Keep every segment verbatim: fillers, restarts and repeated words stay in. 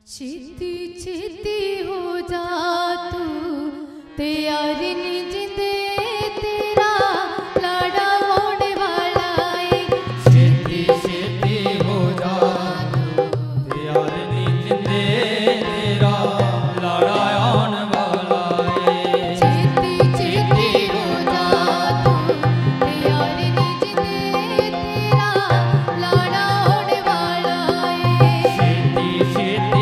छेती छेती हो जा तू तैयार निज दे तेरा लाड़ा होने वाला है। छेती छेती हो जा तू तैयार निज दे तेरा लाड़ा आने वाला है। छेती छेती हो जा तू तैयार निज दे तेरा लाड़ा होने वाला है। छेती छेती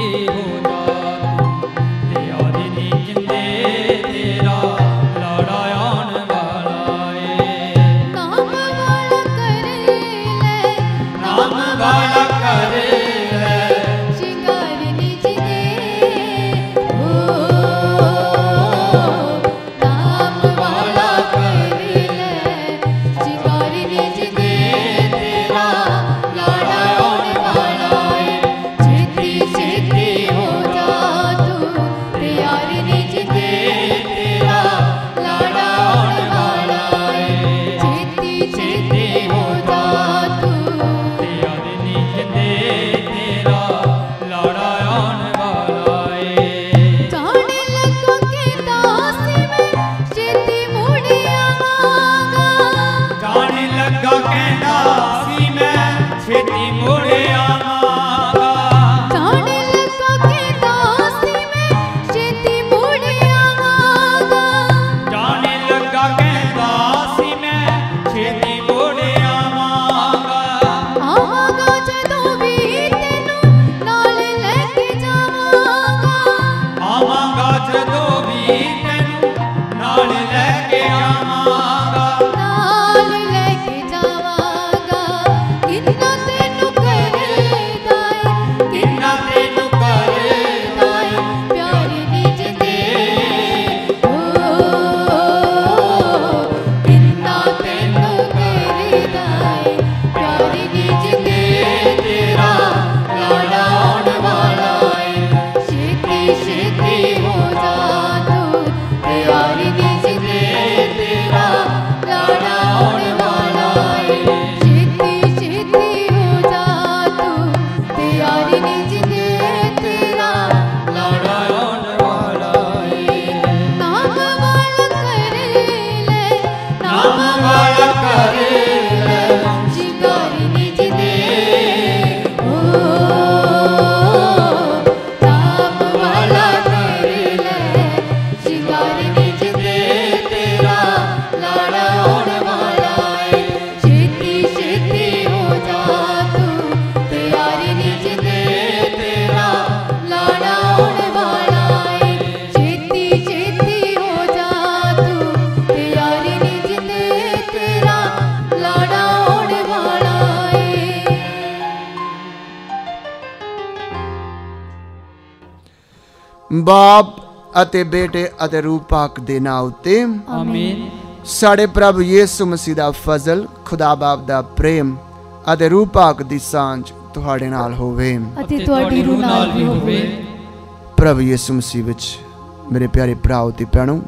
बाप अते बेटे अते रूह पाक दे नां उत्ते आमीन। साडे प्रभु यीशु मसीह दा फजल, खुदा बाप दा प्रेम अते रूह पाक दी सांझ तुहाडे नाल होवे अते तुहाडी रूह नाल भी होवे। प्रभु यीशु मसीह विच मेरे प्यारे भराओ ते भैणो,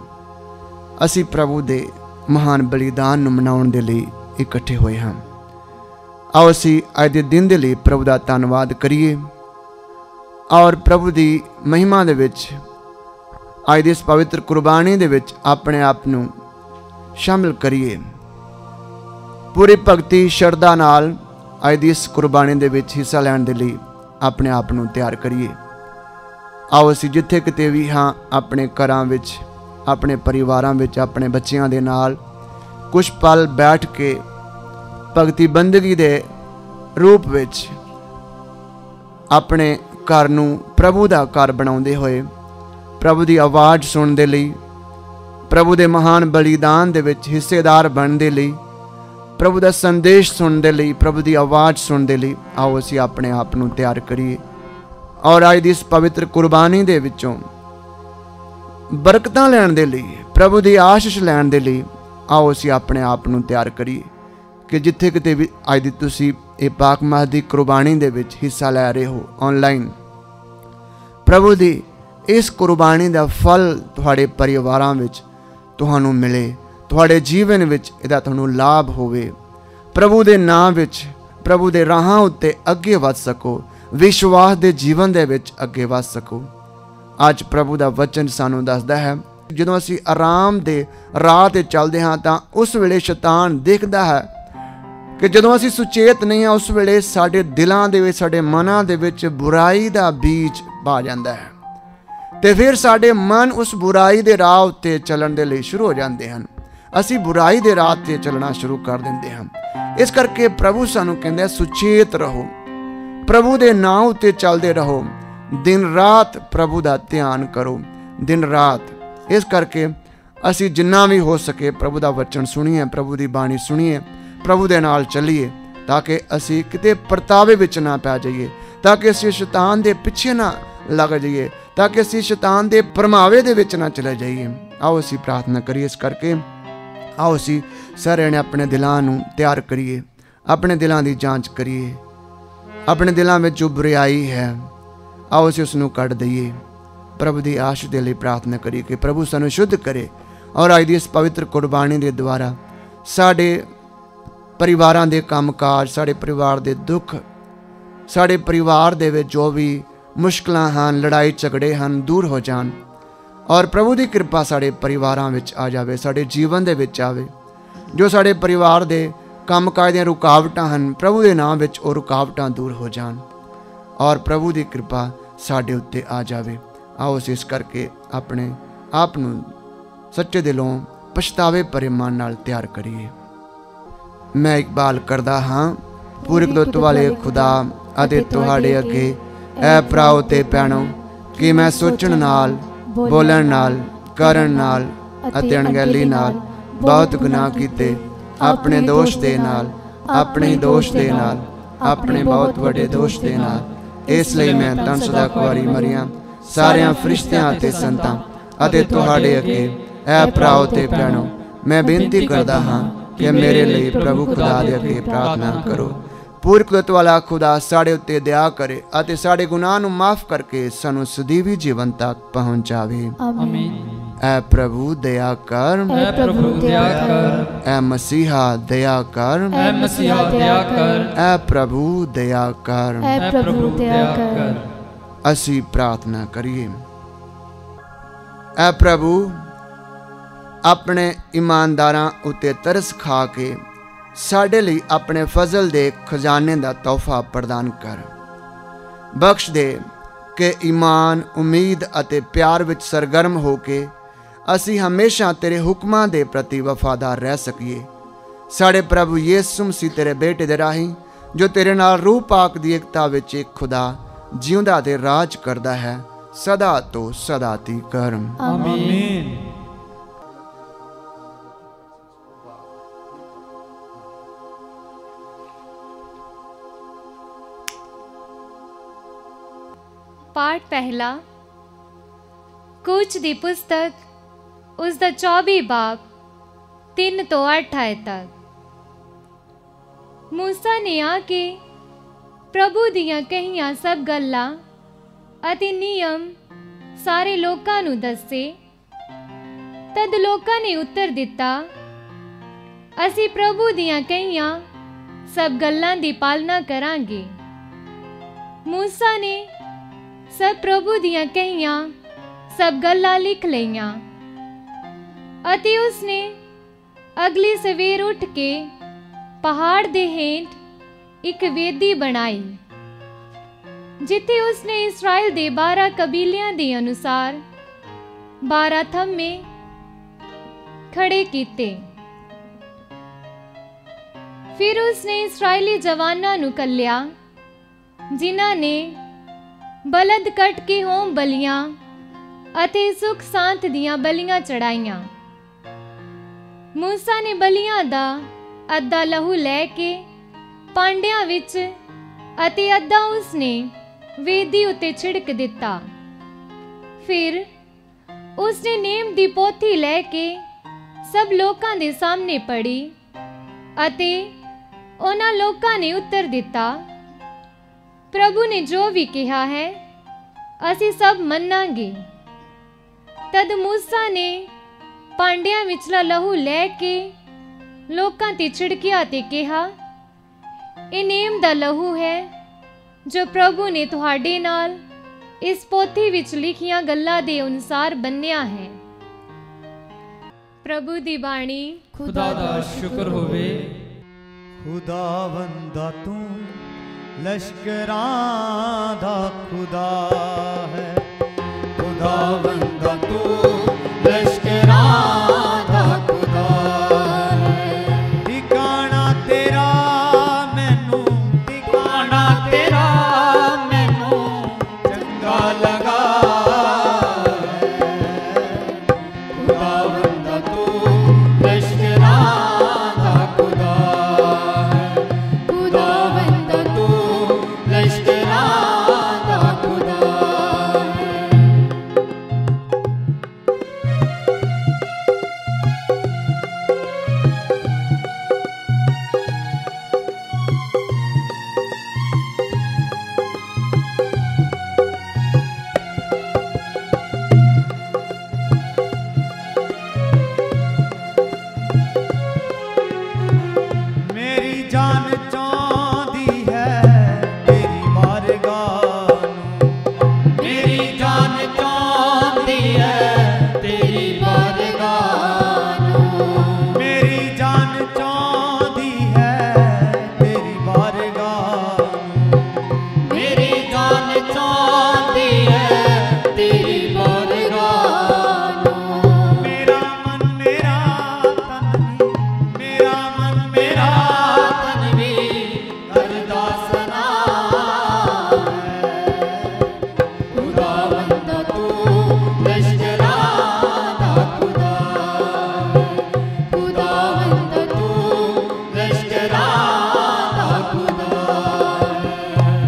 असी प्रभु दे महान बलिदान नूं मनाउण दे लई इकट्ठे होए हां। आओ असी अज दे दिन दे लई प्रभु दा धन्नवाद करिए और प्रभु दी महिमा दे विच अज दी इस पवित्र कुर्बानी दे विच अपने आप नूं शामिल करिए। पूरी भगती शरधा नाल अज दी इस कुर्बानी दे विच हिस्सा लैण दे लई अपने आप नूं तैयार करिए। आओ असीं जिथे किते भी हाँ अपने घरां विच, अपने परिवारां विच, अपने बच्चियां दे नाल कुछ पल बैठ के भगती बंदगी दे रूप विच अपने घर नूं प्रभु दा घर बनाउंदे होए प्रभु दी आवाज़ सुनने लई, प्रभु दे महान बलिदान दे विच हिस्सेदार बनने लई, प्रभु दा संदेश सुनने लई, प्रभु दी आवाज़ सुनने लई आओ असीं अपने आप नूं तैयार करिए। और अज दी इस पवित्र कुर्बानी दे विचों बरकतां लैण दे लई, प्रभु दी आशीष लैण दे लई आओ असीं अपने आप नूं तैयार करिए कि जिथे किते भी अज दी तुसीं इह पाक माह दी कुर्बानी दे विच हिस्सा लै रहे हो ऑनलाइन, प्रभु दी इस कुर्बानी दा फल तुहाडे परिवारां विच तुहानूं मिले, तुहाडे जीवन विच इहदा तुहानूं लाभ होवे। प्रभु दे नाम विच, प्रभु दे राहां उत्ते अगे वध सको, ਵਿਸ਼ਵਾਸ ਦੇ ਜੀਵਨ ਦੇ ਵਿੱਚ ਅੱਗੇ ਵਧ ਸਕੋ। ਅੱਜ ਪ੍ਰਭੂ ਦਾ ਵਚਨ ਸਾਨੂੰ ਦੱਸਦਾ ਹੈ, ਜਦੋਂ ਅਸੀਂ ਆਰਾਮ ਦੇ ਰਾਹ ਤੇ ਚੱਲਦੇ ਹਾਂ ਤਾਂ ਉਸ ਵੇਲੇ ਸ਼ੈਤਾਨ ਦੇਖਦਾ ਹੈ ਕਿ ਜਦੋਂ ਅਸੀਂ ਸੁਚੇਤ ਨਹੀਂ ਹਾਂ, ਉਸ ਵੇਲੇ ਸਾਡੇ ਦਿਲਾਂ ਦੇ ਵਿੱਚ, ਸਾਡੇ ਮਨਾਂ ਦੇ ਵਿੱਚ ਬੁਰਾਈ ਦਾ ਬੀਜ ਪਾ ਜਾਂਦਾ ਹੈ ਤੇ ਫਿਰ ਸਾਡੇ ਮਨ ਉਸ ਬੁਰਾਈ ਦੇ ਰਾਹ ਉੱਤੇ ਚੱਲਣ ਦੇ ਲਈ ਸ਼ੁਰੂ ਹੋ ਜਾਂਦੇ ਹਨ। ਅਸੀਂ ਬੁਰਾਈ ਦੇ ਰਾਹ ਤੇ ਚੱਲਣਾ ਸ਼ੁਰੂ ਕਰ ਦਿੰਦੇ ਹਾਂ। ਇਸ ਕਰਕੇ ਪ੍ਰਭੂ ਸਾਨੂੰ ਕਹਿੰਦਾ ਸੁਚੇਤ ਰਹੋ, ਪ੍ਰਭੂ ਦੇ ਨਾਂ ਉੱਤੇ ਚੱਲਦੇ ਰਹੋ, ਦਿਨ ਰਾਤ ਪ੍ਰਭੂ ਦਾ ਧਿਆਨ ਕਰੋ, ਦਿਨ ਰਾਤ। ਇਸ ਕਰਕੇ ਅਸੀਂ ਜਿੰਨਾ ਵੀ ਹੋ ਸਕੇ ਪ੍ਰਭੂ ਦਾ ਵਚਨ ਸੁਣੀਏ, ਪ੍ਰਭੂ ਦੀ ਬਾਣੀ ਸੁਣੀਏ, ਪ੍ਰਭੂ ਦੇ ਨਾਲ ਚੱਲੀਏ, ਤਾਂ ਕਿ ਅਸੀਂ ਕਿਤੇ ਪਰਤਾਵੇ ਵਿੱਚ ਨਾ ਪੈ ਜਾਈਏ, ਤਾਂ ਕਿ ਅਸੀਂ ਸ਼ੈਤਾਨ ਦੇ ਪਿੱਛੇ ਨਾ ਲੱਗ ਜਾਈਏ, ਤਾਂ ਕਿ ਅਸੀਂ ਸ਼ੈਤਾਨ ਦੇ ਭਰਮਾਵੇ ਦੇ ਵਿੱਚ ਨਾ ਚਲੇ ਜਾਈਏ। ਆਓ ਅਸੀਂ ਪ੍ਰਾਰਥਨਾ ਕਰੀਏ। ਇਸ ਕਰਕੇ ਆਓ ਅਸੀਂ ਸਾਰਿਆਂ ਨੇ ਆਪਣੇ ਦਿਲਾਂ ਨੂੰ ਤਿਆਰ ਕਰੀਏ, ਆਪਣੇ ਦਿਲਾਂ ਦੀ ਜਾਂਚ ਕਰੀਏ। ਆਪਣੇ ਦਿਲਾਂ ਵਿੱਚ ਜੋ ਬੁਰਾਈ ਹੈ, ਆਓ ਅਸੀਂ ਉਸ ਨੂੰ ਕੱਢ ਦਈਏ। ਪ੍ਰਭੂ ਦੀ ਆਸ਼ੀਸ਼ ਦੇ ਲਈ ਪ੍ਰਾਰਥਨਾ ਕਰੀਏ ਕਿ ਪ੍ਰਭੂ ਸਾਨੂੰ ਸ਼ੁੱਧ ਕਰੇ ਔਰ ਅੱਜ ਦੀ ਇਸ ਪਵਿੱਤਰ ਕੁਰਬਾਨੀ ਦੇ ਦੁਆਰਾ ਸਾਡੇ ਪਰਿਵਾਰਾਂ ਦੇ ਕੰਮਕਾਜ, ਸਾਡੇ ਪਰਿਵਾਰ ਦੇ ਦੁੱਖ, ਸਾਡੇ ਪਰਿਵਾਰ ਦੇ ਵਿੱਚ ਜੋ ਵੀ ਮੁਸ਼ਕਲਾਂ ਹਨ, ਲੜਾਈ ਝਗੜੇ ਹਨ, ਦੂਰ ਹੋ ਜਾਣ ਔਰ ਪ੍ਰਭੂ ਦੀ ਕਿਰਪਾ ਸਾਡੇ ਪਰਿਵਾਰਾਂ ਵਿੱਚ ਆ ਜਾਵੇ, ਸਾਡੇ ਜੀਵਨ ਦੇ ਵਿੱਚ ਆਵੇ। ਜੋ ਸਾਡੇ ਪਰਿਵਾਰ ਦੇ ਕੰਮਕਾਜ ਦੀਆਂ ਰੁਕਾਵਟਾਂ ਹਨ, ਪ੍ਰਭੂ ਦੇ ਨਾਮ ਵਿੱਚ ਉਹ ਰੁਕਾਵਟਾਂ ਦੂਰ ਹੋ ਜਾਣ ਔਰ ਪ੍ਰਭੂ ਦੀ ਕਿਰਪਾ ਸਾਡੇ ਉੱਤੇ ਆ ਜਾਵੇ। ਆਓ ਅਸੀਂ ਇਸ ਕਰਕੇ ਆਪਣੇ ਆਪ ਨੂੰ ਸੱਚੇ ਦਿਲੋਂ ਪਛਤਾਵੇ ਭਰੇ ਮਨ ਨਾਲ ਤਿਆਰ ਕਰੀਏ। ਮੈਂ ਇਕਬਾਲ ਕਰਦਾ ਹਾਂ, ਪੂਰੇ ਕੁਦਰਤ ਵਾਲੇ ਖੁਦਾ ਅਤੇ ਤੁਹਾਡੇ ਅੱਗੇ ਐ ਭਰਾਓ ਤੇ ਭੈਣੋ, ਕਿ ਮੈਂ ਸੋਚਣ ਨਾਲ, ਬੋਲਣ ਨਾਲ, ਕਰਨ ਨਾਲ ਅਤੇ ਅਣਗਹਿਲੀ ਨਾਲ ਬਹੁਤ ਗੁਨਾਹ ਕੀਤੇ, ਆਪਣੇ ਦੋਸ਼ ਦੇ ਨਾਲ, ਆਪਣੇ ਦੋਸ਼ ਦੇ ਨਾਲ, ਆਪਣੇ ਬਹੁਤ ਵੱਡੇ ਦੋਸ਼ ਦੇ ਨਾਲ। ਇਸ ਲਈ ਮੈਂ ਤਨ ਸਦਾ ਕੁਆਰੀ ਮਰੀਆਂ ਸਾਰਿਆਂ ਫਰਿਸ਼ਤਿਆਂ ਅਤੇ ਸੰਤਾਂ ਅਤੇ ਤੁਹਾਡੇ ਅੱਗੇ ਐ ਭਰਾਓ ਤੇ ਭੈਣੋ, ਮੈਂ ਬੇਨਤੀ ਕਰਦਾ ਹਾਂ ਕਿ ਮੇਰੇ ਲਈ ਪ੍ਰਭੂ ਖੁਦਾ ਦੇ ਅੱਗੇ ਪ੍ਰਾਰਥਨਾ ਕਰੋ। ਪੂਰੀ ਕੁਦਰਤ ਵਾਲਾ ਖੁਦਾ ਸਾਡੇ ਉੱਤੇ ਦਇਆ ਕਰੇ ਅਤੇ ਸਾਡੇ ਗੁਨਾਹ ਨੂੰ ਮਾਫ ਕਰਕੇ ਸਾਨੂੰ ਸਦੀਵੀ ਜੀਵਨ ਤੱਕ ਪਹੁੰਚਾਵੇ। ਆਮੀਨ। ਐ ਪ੍ਰਭੂ ਦਇਆ ਕਰ, ਐ ਪ੍ਰਭੂ ਦਇਆ ਕਰ, ਐ ਮਸੀਹਾ ਦਇਆ ਕਰ, ਐ ਮਸੀਹਾ ਦਇਆ ਕਰ, ਐ ਪ੍ਰਭੂ ਦਇਆ ਕਰ। ਐ ਪ੍ਰਭੂ ਦਇਆ ਕਰ। ਅਸੀਂ ਪ੍ਰਾਰਥਨਾ ਕਰੀਏ। ਐ ਪ੍ਰਭੂ, ਆਪਣੇ ਇਮਾਨਦਾਰਾਂ ਉੱਤੇ ਤਰਸ ਖਾ ਕੇ ਸਾਡੇ ਲਈ ਆਪਣੇ ਫਜ਼ਲ ਦੇ ਖਜ਼ਾਨੇ ਦਾ ਤੋਹਫਾ ਪ੍ਰਦਾਨ ਕਰ। ਬਖਸ਼ ਦੇ ਕਿ ਈਮਾਨ, ਉਮੀਦ ਅਤੇ ਪਿਆਰ ਵਿੱਚ ਸਰਗਰਮ ਹੋ ਕੇ ਅਸੀਂ ਹਮੇਸ਼ਾ ਤੇਰੇ ਹੁਕਮਾਂ ਦੇ ਪ੍ਰਤੀ ਵਫਾਦਾਰ ਰਹਿ ਸਕੀਏ। ਸਾਡੇ ਪ੍ਰਭੂ ਯਿਸੂ ਮਸੀਹ ਤੇਰੇ ਬੇਟੇ ਦੇ ਰਾਹੀਂ, ਜੋ ਤੇਰੇ ਨਾਲ ਰੂਹ ਪਾਕ ਦੀ ਇਕਤਾ ਵਿੱਚ ਇੱਕ ਖੁਦਾ ਜਿਉਂਦਾ ਤੇ ਰਾਜ ਕਰਦਾ ਹੈ, ਸਦਾ ਤੋਂ ਸਦਾ ਤੀਕਰ। ਆਮੀਨ। पाठ पहला। कूच दी पुस्तक, उसका चौबी बाब, तीन तो अठ आए तक। मूसा ने आके प्रभु दियां कहियां सब गल्लां अते नियम सारे लोकां नूं दस्से। तद लोकां ने उत्तर दिता, असी प्रभु दियां कहियां सब गल्लां दी पालना करांगे। मूसा ने सब प्रभु दियां कहियां सब गल्लां लिख लईयां अते उसने अगली सवेर उठ के पहाड़ दे हेठ एक वेदी बनाई, जिथे उसने इस्राएल दे बारह कबीलियां दे अनुसार बारह थम्मे खड़े कीते। फिर उसने इस्राएली जवानां नूं कल्लिया, जिन्हां ने बलद कट के होम बलियां अते सुख सांत दियां बलियां चढ़ाइयां। मूसा ने बलियां दा अद्धा लहू लैके पांडियां विच अते अद्धा उसने वेदी उते छिड़क दिता। फिर उसने नेम दी पोथी लैके सब लोकां दे सामने पढ़ी अते उन्हां लोकां ने उत्तर दिता, प्रभु ने जो भी कहा है असी सब मन्नांगे। तद मूसा ने पांडियां विचला लहू लैके लोकां ते छिड़किया ते कहा, ए नेम दा लहू है ਜੋ ਪ੍ਰਭੂ ਨੇ ਤੁਹਾਡੇ ਨਾਲ ਇਸ ਪੋਥੀ ਵਿੱਚ ਲਿਖੀਆਂ ਗੱਲਾਂ ਦੇ ਅਨੁਸਾਰ ਬੰਨਿਆ ਹੈ। ਪ੍ਰਭੂ ਦੀ ਬਾਣੀ। ਖੁਦਾ ਦਾ ਸ਼ੁਕਰ ਹੋਵੇ। ਖੁਦਾਵੰਦਾ ਤੂੰ ਲਸ਼ਕਰਾਂ ਦਾ ਖੁਦਾ ਹੈ। ਖੁਦਾਵੰਦਾ ਤੂੰ ਲਸ਼ਕਰਾਂ ਦਾ ਖੁਦਾ ਹੈ। ਠਿਕਾਣਾ ਤੇਰਾ ਮੈਨੂੰ, ਠਿਕਾਣਾ ਤੇਰਾ ਮੈਨੂੰ ਚੰਗਾ ਲਗਾ ਹੈ। ਖੁਦਾਵੰਦਾ ਤੂੰ ਲਸ਼ਕਰਾਂ ਦਾ ਖੁਦਾ ਹੈ। ਖੁਦਾਵੰਦਾ ਤੂੰ ਲਸ਼ਕਰਾਂ ਦਾ ਖੁਦਾ ਹੈ। ਮੇਰੀ ਜਾਨ ਚਾਹੁੰਦੀ ਹੈ ਤੇਰੀ ਬਾਰਗਾਹ ਨੂੰ। ਮੇਰੀ ਜਾਨ ਚਾਹੁੰਦੀ ਹੈ ਤੇਰੀ ਬਾਰਗਾਹ ਨੂੰ। ਮੇਰੀ ਜਾਨ ਚਾਹੁੰਦੀ ਹੈ ਤੇਰੀ ਬਾਰਗਾਹ ਨੂੰ। ਮੇਰੀ ਜਾਨ ਚਾਹੁੰਦੀ ਹੈ ਤੇਰੀ ਬਾਰਗਾਹ ਨੂੰ। ਮੇਰਾ ਮਨ ਮੇਰਾ ਤਨ ਵੀ, ਮੇਰਾ ਮਨ ਮੇਰਾ ਤਨ ਵੀ ਕਰਦਾ ਸਨਾ ਹੈ। ਖੁਦਾਵੰਦਾ ਤੂੰ ਲਸ਼ਕਰਾਂ ਦਾ ਖੁਦਾ ਹੈ। ਖੁਦਾਵੰਦਾ ਤੂੰ ਲਸ਼ਕਰਾਂ ਦਾ ਖੁਦਾ ਹੈ।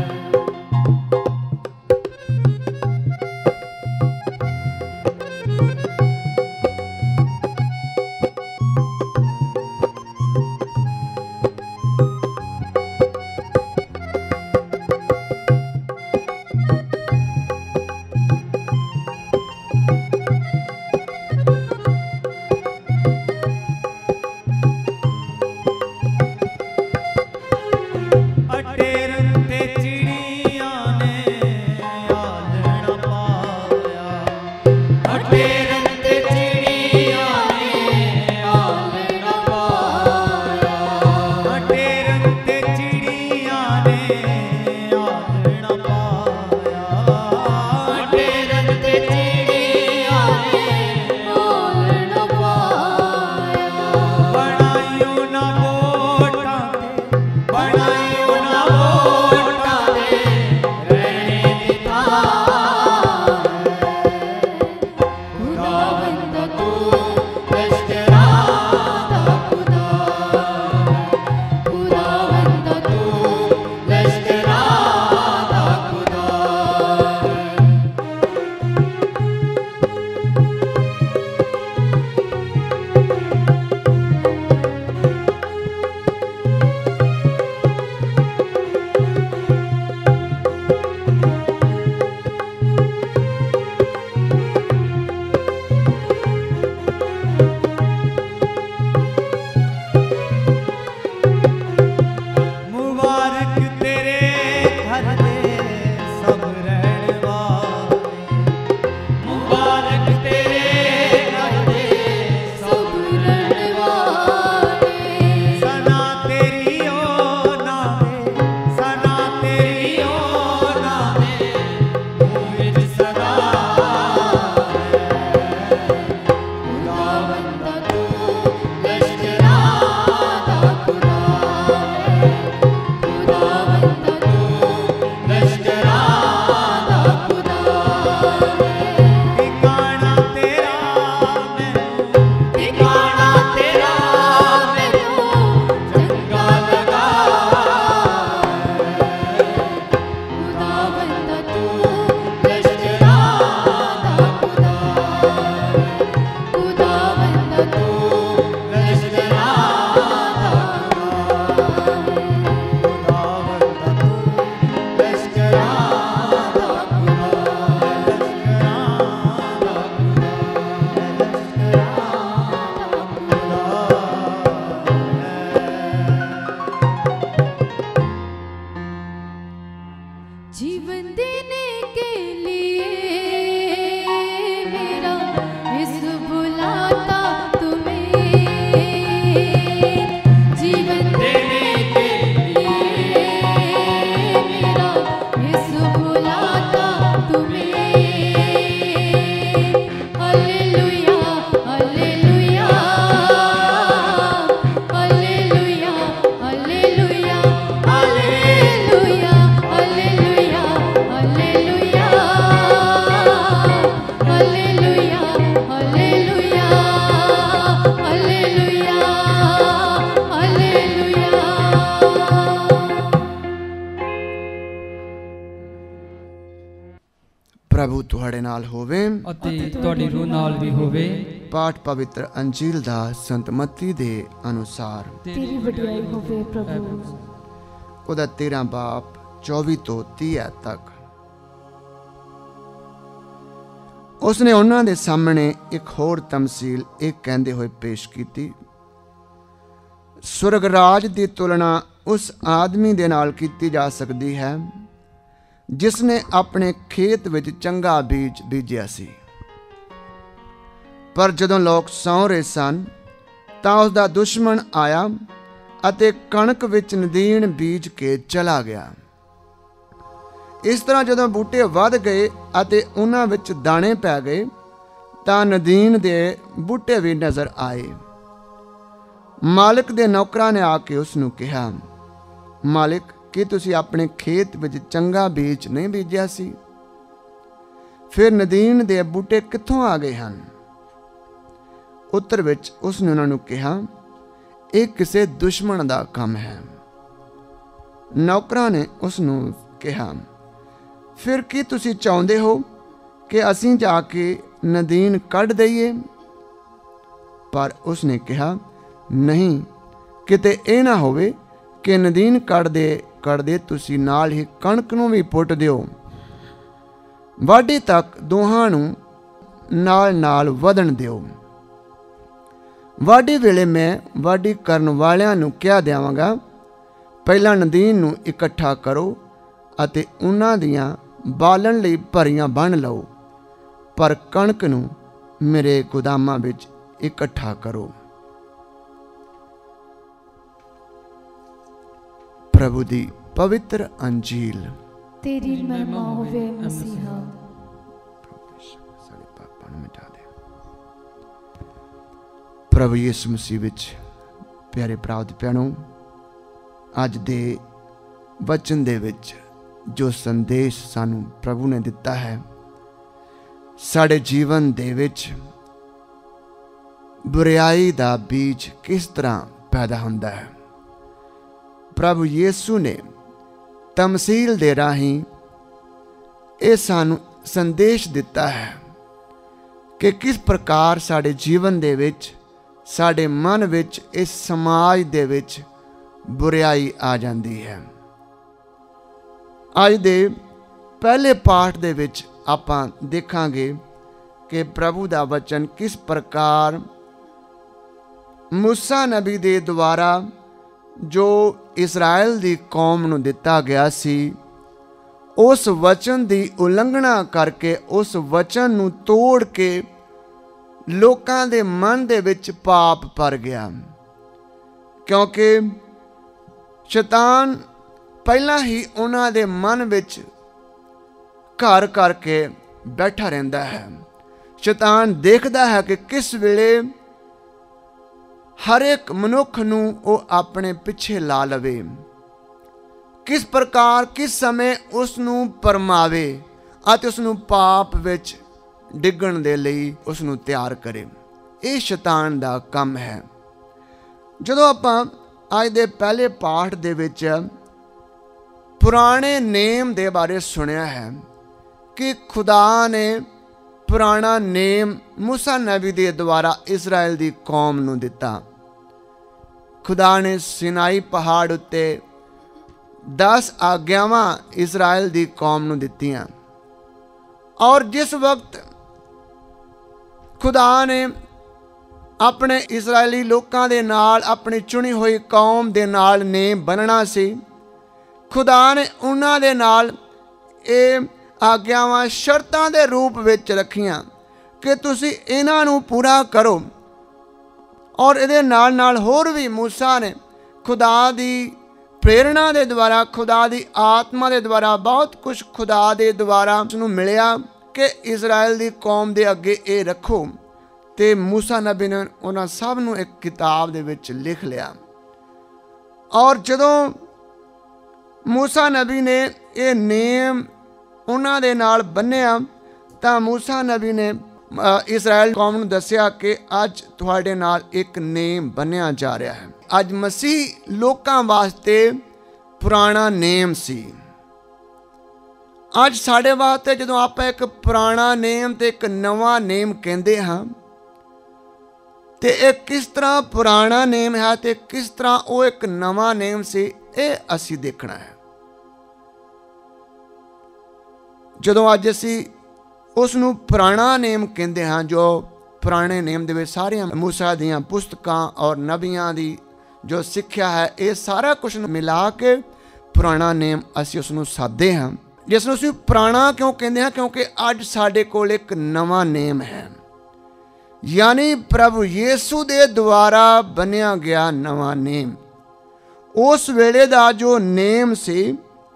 ਅਟੇਰਨ ਤੇ ਚਿੜੀਆਂ ਨੇ ਆਲਣਾ ਪਾਇਆ। ਅਟੇਰਨ ਤੇ ਚਿੜੀਆਂ ਨੇ ਆਲਣਾ ਪਾਇਆ। ਅਟੇਰਨ ਤੇ ਚਿੜੀਆਂ ਨੇ ਆਲਣਾ ਪਾਇਆ। ਅਟੇਰਨ ਤੇ ਚਿੜੀਆਂ ਨੇ ਆਲਣਾ ਪਾਇਆ। ਬਣਾਇਓ ਨਾ ਬੋਟਾਂ ਤੇ, ਬਣਾਇਓ ਨਾ ਬੋਟਾਂ ਤੇ ਰਹਿਣੇ ਦੀ ਥਾਂ ਹੈ। ਤੁਹਾਡੇ ਨਾਲ ਹੋਵੇ ਅਤੇ ਤੁਹਾਡੀ ਰੂਹ ਨਾਲ ਵੀ ਹੋਵੇ। ਪਾਠ ਪਵਿੱਤਰ ਅੰਜੀਲ ਦਾ ਸੰਤ ਮੱਤੀ ਦੇ ਅਨੁਸਾਰ। ਤੇਰੀ ਵਡਿਆਈ ਹੋਵੇ ਪ੍ਰਭੂ। ਉਹਦਾ ਤੇਰਾਂ ਬਾਪ ਚੌਵੀ ਤੋਂ ਤੀਹ ਐਤ ਤੱਕ। ਉਸਨੇ ਉਹਨਾਂ ਦੇ ਸਾਹਮਣੇ ਇੱਕ ਹੋਰ ਤਮਸੀਲ ਇਹ ਕਹਿੰਦੇ ਹੋਏ ਪੇਸ਼ ਕੀਤੀ, ਸੁਰਗ ਰਾਜ ਦੀ ਤੁਲਨਾ ਉਸ ਆਦਮੀ ਦੇ ਨਾਲ ਕੀਤੀ ਜਾ ਸਕਦੀ ਹੈ ਜਿਸ ਨੇ ਆਪਣੇ ਖੇਤ ਵਿੱਚ ਚੰਗਾ ਬੀਜ ਬੀਜਿਆ ਸੀ। ਪਰ ਜਦੋਂ ਲੋਕ ਸੌਂ ਰਹੇ ਸਨ ਤਾਂ ਉਸ ਦਾ ਦੁਸ਼ਮਣ ਆਇਆ ਅਤੇ ਕਣਕ ਵਿੱਚ ਨਦੀਨ ਬੀਜ ਕੇ ਚਲਾ ਗਿਆ। ਇਸ ਤਰ੍ਹਾਂ ਜਦੋਂ ਬੂਟੇ ਵੱਧ ਗਏ ਅਤੇ ਉਹਨਾਂ ਵਿੱਚ ਦਾਣੇ ਪੈ ਗਏ ਤਾਂ ਨਦੀਨ ਦੇ ਬੂਟੇ ਵੀ ਨਜ਼ਰ ਆਏ। ਮਾਲਕ ਦੇ ਨੌਕਰਾਂ ਨੇ ਆ ਕੇ ਉਸ ਨੂੰ ਕਿਹਾ, ਮਾਲਿਕ, ਕੀ ਤੁਸੀਂ ਆਪਣੇ ਖੇਤ ਵਿੱਚ ਚੰਗਾ ਬੀਜ ਨਹੀਂ ਬੀਜਿਆ ਸੀ? ਫਿਰ ਨਦੀਨ ਦੇ ਬੂਟੇ ਕਿੱਥੋਂ ਆ ਗਏ ਹਨ? ਉੱਤਰ ਵਿੱਚ ਉਸ ਨੇ ਉਹਨਾਂ ਨੂੰ ਕਿਹਾ, ਇਹ ਕਿਸੇ ਦੁਸ਼ਮਣ ਦਾ ਕੰਮ ਹੈ। ਨੌਕਰਾਂ ਨੇ ਉਸ ਨੂੰ ਕਿਹਾ, ਫਿਰ ਕੀ ਤੁਸੀਂ ਚਾਹੁੰਦੇ ਹੋ ਕਿ ਅਸੀਂ ਜਾ ਕੇ ਨਦੀਨ ਕੱਢ ਦਈਏ? ਪਰ ਉਸ ਨੇ ਕਿਹਾ, ਨਹੀਂ, ਕਿਤੇ ਇਹ ਨਾ ਹੋਵੇ ਕਿ ਨਦੀਨ ਕੱਢਦੇ ਕੱਢਦੇ ਤੁਸੀਂ ਨਾਲ ਹੀ ਕਣਕ ਨੂੰ ਵੀ ਪੁੱਟ ਦਿਓ। ਵਾਢੀ ਤੱਕ ਦੋਹਾਂ ਨੂੰ ਨਾਲ ਨਾਲ ਵਧਣ ਦਿਓ। ਵਾਢੀ ਵੇਲੇ ਮੈਂ ਵਾਢੀ ਕਰਨ ਵਾਲਿਆਂ ਨੂੰ ਕਹਿ ਦੇਵਾਂਗਾ, ਪਹਿਲਾਂ ਨਦੀਨ ਨੂੰ ਇਕੱਠਾ ਕਰੋ ਅਤੇ ਉਹਨਾਂ ਦੀਆਂ ਬਾਲਣ ਲਈ ਭਰੀਆਂ ਬੰਨ੍ਹ ਲਓ, ਪਰ ਕਣਕ ਨੂੰ ਮੇਰੇ ਗੋਦਾਮਾਂ ਵਿੱਚ ਇਕੱਠਾ ਕਰੋ। ਪ੍ਰਭੂ ਦੀ ਪਵਿੱਤਰ ਅੰਜੀਲ। ਤੇਰੀ ਮਹਿਮਾ ਹੋਵੇ ਮਸੀਹਾ। ਸਾਡੇ ਪਾਪਾਂ ਨੂੰ ਮਿਟਾ ਦੇ। ਪ੍ਰਭੂ ਯਿਸੂ ਮਸੀਹ ਵਿੱਚ ਪਿਆਰੇ ਭਰਾਓ ਤੇ ਭੈਣੋ, ਅੱਜ ਦੇ ਵਚਨ ਦੇ ਵਿੱਚ ਜੋ ਸੰਦੇਸ਼ ਸਾਨੂੰ ਪ੍ਰਭੂ ਨੇ ਦਿੱਤਾ ਹੈ, ਸਾਡੇ ਜੀਵਨ ਦੇ ਵਿੱਚ ਬੁਰਾਈ ਦਾ ਬੀਜ ਕਿਸ ਤਰ੍ਹਾਂ ਪੈਦਾ ਹੁੰਦਾ ਹੈ। ਪ੍ਰਭੂ ਯਿਸੂ ਨੇ ਤਮਸੀਲ ਦੇ ਰਾਹੀਂ ਇਹ ਸਾਨੂੰ ਸੰਦੇਸ਼ ਦਿੱਤਾ ਹੈ ਕਿ ਕਿਸ ਪ੍ਰਕਾਰ ਸਾਡੇ ਜੀਵਨ ਦੇ ਵਿੱਚ, ਸਾਡੇ ਮਨ ਵਿੱਚ, ਇਸ ਸਮਾਜ ਦੇ ਵਿੱਚ ਬੁਰਾਈ ਆ ਜਾਂਦੀ ਹੈ। ਅੱਜ ਦੇ ਪਹਿਲੇ ਪਾਠ ਦੇ ਵਿੱਚ ਆਪਾਂ ਦੇਖਾਂਗੇ ਕਿ ਪ੍ਰਭੂ ਦਾ ਵਚਨ ਕਿਸ ਪ੍ਰਕਾਰ ਮੂਸਾ ਨਬੀ ਦੇ ਦੁਆਰਾ ਜੋ ਇਸਰਾਇਲ ਦੀ ਕੌਮ ਨੂੰ ਦਿੱਤਾ ਗਿਆ ਸੀ, ਉਸ ਵਚਨ ਦੀ ਉਲੰਘਣਾ ਕਰਕੇ, ਉਸ ਵਚਨ ਨੂੰ ਤੋੜ ਕੇ ਲੋਕਾਂ ਦੇ ਮਨ ਦੇ ਵਿੱਚ ਪਾਪ ਭਰ ਗਿਆ। ਕਿਉਂਕਿ ਸ਼ੈਤਾਨ ਪਹਿਲਾਂ ਹੀ ਉਹਨਾਂ ਦੇ ਮਨ ਵਿੱਚ ਘਰ ਕਰਕੇ ਬੈਠਾ ਰਹਿੰਦਾ ਹੈ। ਸ਼ੈਤਾਨ ਦੇਖਦਾ ਹੈ ਕਿ ਕਿਸ ਵੇਲੇ ਹਰ ਇੱਕ ਮਨੁੱਖ ਨੂੰ ਉਹ ਆਪਣੇ ਪਿੱਛੇ ਲਾ ਲਵੇ, ਕਿਸ ਪ੍ਰਕਾਰ ਕਿਸ ਸਮੇਂ ਉਸ ਨੂੰ ਪਰਮਾਵੇ ਅਤੇ ਉਸ ਨੂੰ ਪਾਪ ਵਿੱਚ ਡਿੱਗਣ ਦੇ ਲਈ ਉਸ ਨੂੰ ਤਿਆਰ ਕਰੇ। ਇਹ ਸ਼ੈਤਾਨ ਦਾ ਕੰਮ ਹੈ। ਜਦੋਂ ਆਪਾਂ ਅੱਜ ਦੇ ਪਹਿਲੇ ਪਾਠ ਦੇ ਵਿੱਚ ਪੁਰਾਣੇ ਨੇਮ ਦੇ ਬਾਰੇ ਸੁਣਿਆ ਹੈ ਕਿ ਖੁਦਾ ਨੇ ਪੁਰਾਣਾ ਨੇਮ ਮੂਸਾ ਨਬੀ ਦੇ ਦੁਆਰਾ ਇਸਰਾਇਲ ਦੀ ਕੌਮ ਨੂੰ ਦਿੱਤਾ। ਖੁਦਾ ਨੇ ਸਿਨਾਈ ਪਹਾੜ ਉੱਤੇ ਦਸ ਆਗਿਆਵਾਂ ਇਸਰਾਇਲ ਦੀ ਕੌਮ ਨੂੰ ਦਿੱਤੀਆਂ, ਔਰ ਜਿਸ ਵਕਤ ਖੁਦਾ ਨੇ ਆਪਣੇ ਇਸਰਾਇਲੀ ਲੋਕਾਂ ਦੇ ਨਾਲ, ਆਪਣੀ ਚੁਣੀ ਹੋਈ ਕੌਮ ਦੇ ਨਾਲ ਨੇਮ ਬੰਨ੍ਹਣਾ ਸੀ, ਖੁਦਾ ਨੇ ਉਹਨਾਂ ਦੇ ਨਾਲ ਇਹ ਆਗਿਆਵਾਂ ਸ਼ਰਤਾਂ ਦੇ ਰੂਪ ਵਿੱਚ ਰੱਖੀਆਂ ਕਿ ਤੁਸੀਂ ਇਹਨਾਂ ਨੂੰ ਪੂਰਾ ਕਰੋ। ਔਰ ਇਹਦੇ ਨਾਲ ਨਾਲ ਹੋਰ ਵੀ ਮੂਸਾ ਨੇ ਖੁਦਾ ਦੀ ਪ੍ਰੇਰਣਾ ਦੇ ਦੁਆਰਾ, ਖੁਦਾ ਦੀ ਆਤਮਾ ਦੇ ਦੁਆਰਾ ਬਹੁਤ ਕੁਝ ਖੁਦਾ ਦੇ ਦੁਆਰਾ ਉਸਨੂੰ ਮਿਲਿਆ ਕਿ ਇਸਰਾਇਲ ਦੀ ਕੌਮ ਦੇ ਅੱਗੇ ਇਹ ਰੱਖੋ। ਤੇ ਮੂਸਾ ਨਬੀ ਨੇ ਉਹਨਾਂ ਸਭ ਨੂੰ ਇੱਕ ਕਿਤਾਬ ਦੇ ਵਿੱਚ ਲਿਖ ਲਿਆ। ਔਰ ਜਦੋਂ ਮੂਸਾ ਨਬੀ ਨੇ ਇਹ ਨੇਮ ਉਹਨਾਂ ਦੇ ਨਾਲ ਬੰਨਿਆ ਤਾਂ ਮੂਸਾ ਨਬੀ ਨੇ ਇਸਰਾਇਲ ਕੌਮ ਨੂੰ ਦੱਸਿਆ ਕਿ ਅੱਜ ਤੁਹਾਡੇ ਨਾਲ ਇੱਕ ਨੇਮ ਬੰਨਿਆ ਜਾ ਰਿਹਾ ਹੈ। ਅੱਜ ਮਸੀਹ ਲੋਕਾਂ ਵਾਸਤੇ ਪੁਰਾਣਾ ਨੇਮ ਸੀ, ਅੱਜ ਸਾਡੇ ਵਾਸਤੇ ਜਦੋਂ ਆਪਾਂ ਇੱਕ ਪੁਰਾਣਾ ਨੇਮ ਤੇ ਇੱਕ ਨਵਾਂ ਨੇਮ ਕਹਿੰਦੇ ਹਾਂ, ਤੇ ਇਹ ਕਿਸ ਤਰ੍ਹਾਂ ਪੁਰਾਣਾ ਨੇਮ ਹੈ ਤੇ ਕਿਸ ਤਰ੍ਹਾਂ ਉਹ ਇੱਕ ਨਵਾਂ ਨੇਮ ਸੀ, ਇਹ ਅਸੀਂ ਦੇਖਣਾ ਹੈ। ਜਦੋਂ ਅੱਜ ਅਸੀਂ ਉਸ ਨੂੰ ਪੁਰਾਣਾ ਨੇਮ ਕਹਿੰਦੇ ਹਾਂ, ਜੋ ਪੁਰਾਣੇ ਨੇਮ ਦੇ ਵਿੱਚ ਸਾਰੀਆਂ ਮੂਸਾ ਦੀਆਂ ਪੁਸਤਕਾਂ ਔਰ ਨਬੀਆਂ ਦੀ ਜੋ ਸਿੱਖਿਆ ਹੈ, ਇਹ ਸਾਰਾ ਕੁਝ ਮਿਲਾ ਕੇ ਪੁਰਾਣਾ ਨੇਮ ਅਸੀਂ ਉਸ ਨੂੰ ਸਾਦੇ ਹਾਂ। ਜਿਸ ਨੂੰ ਅਸੀਂ ਪੁਰਾਣਾ ਕਿਉਂ ਕਹਿੰਦੇ ਹਾਂ? ਕਿਉਂਕਿ ਅੱਜ ਸਾਡੇ ਕੋਲ ਇੱਕ ਨਵਾਂ ਨੇਮ ਹੈ, ਯਾਨੀ ਪ੍ਰਭੂ ਯੀਸ਼ੂ ਦੇ ਦੁਆਰਾ ਬਣਿਆ ਗਿਆ ਨਵਾਂ ਨੇਮ। ਉਸ ਵੇਲੇ ਦਾ ਜੋ ਨੇਮ ਸੀ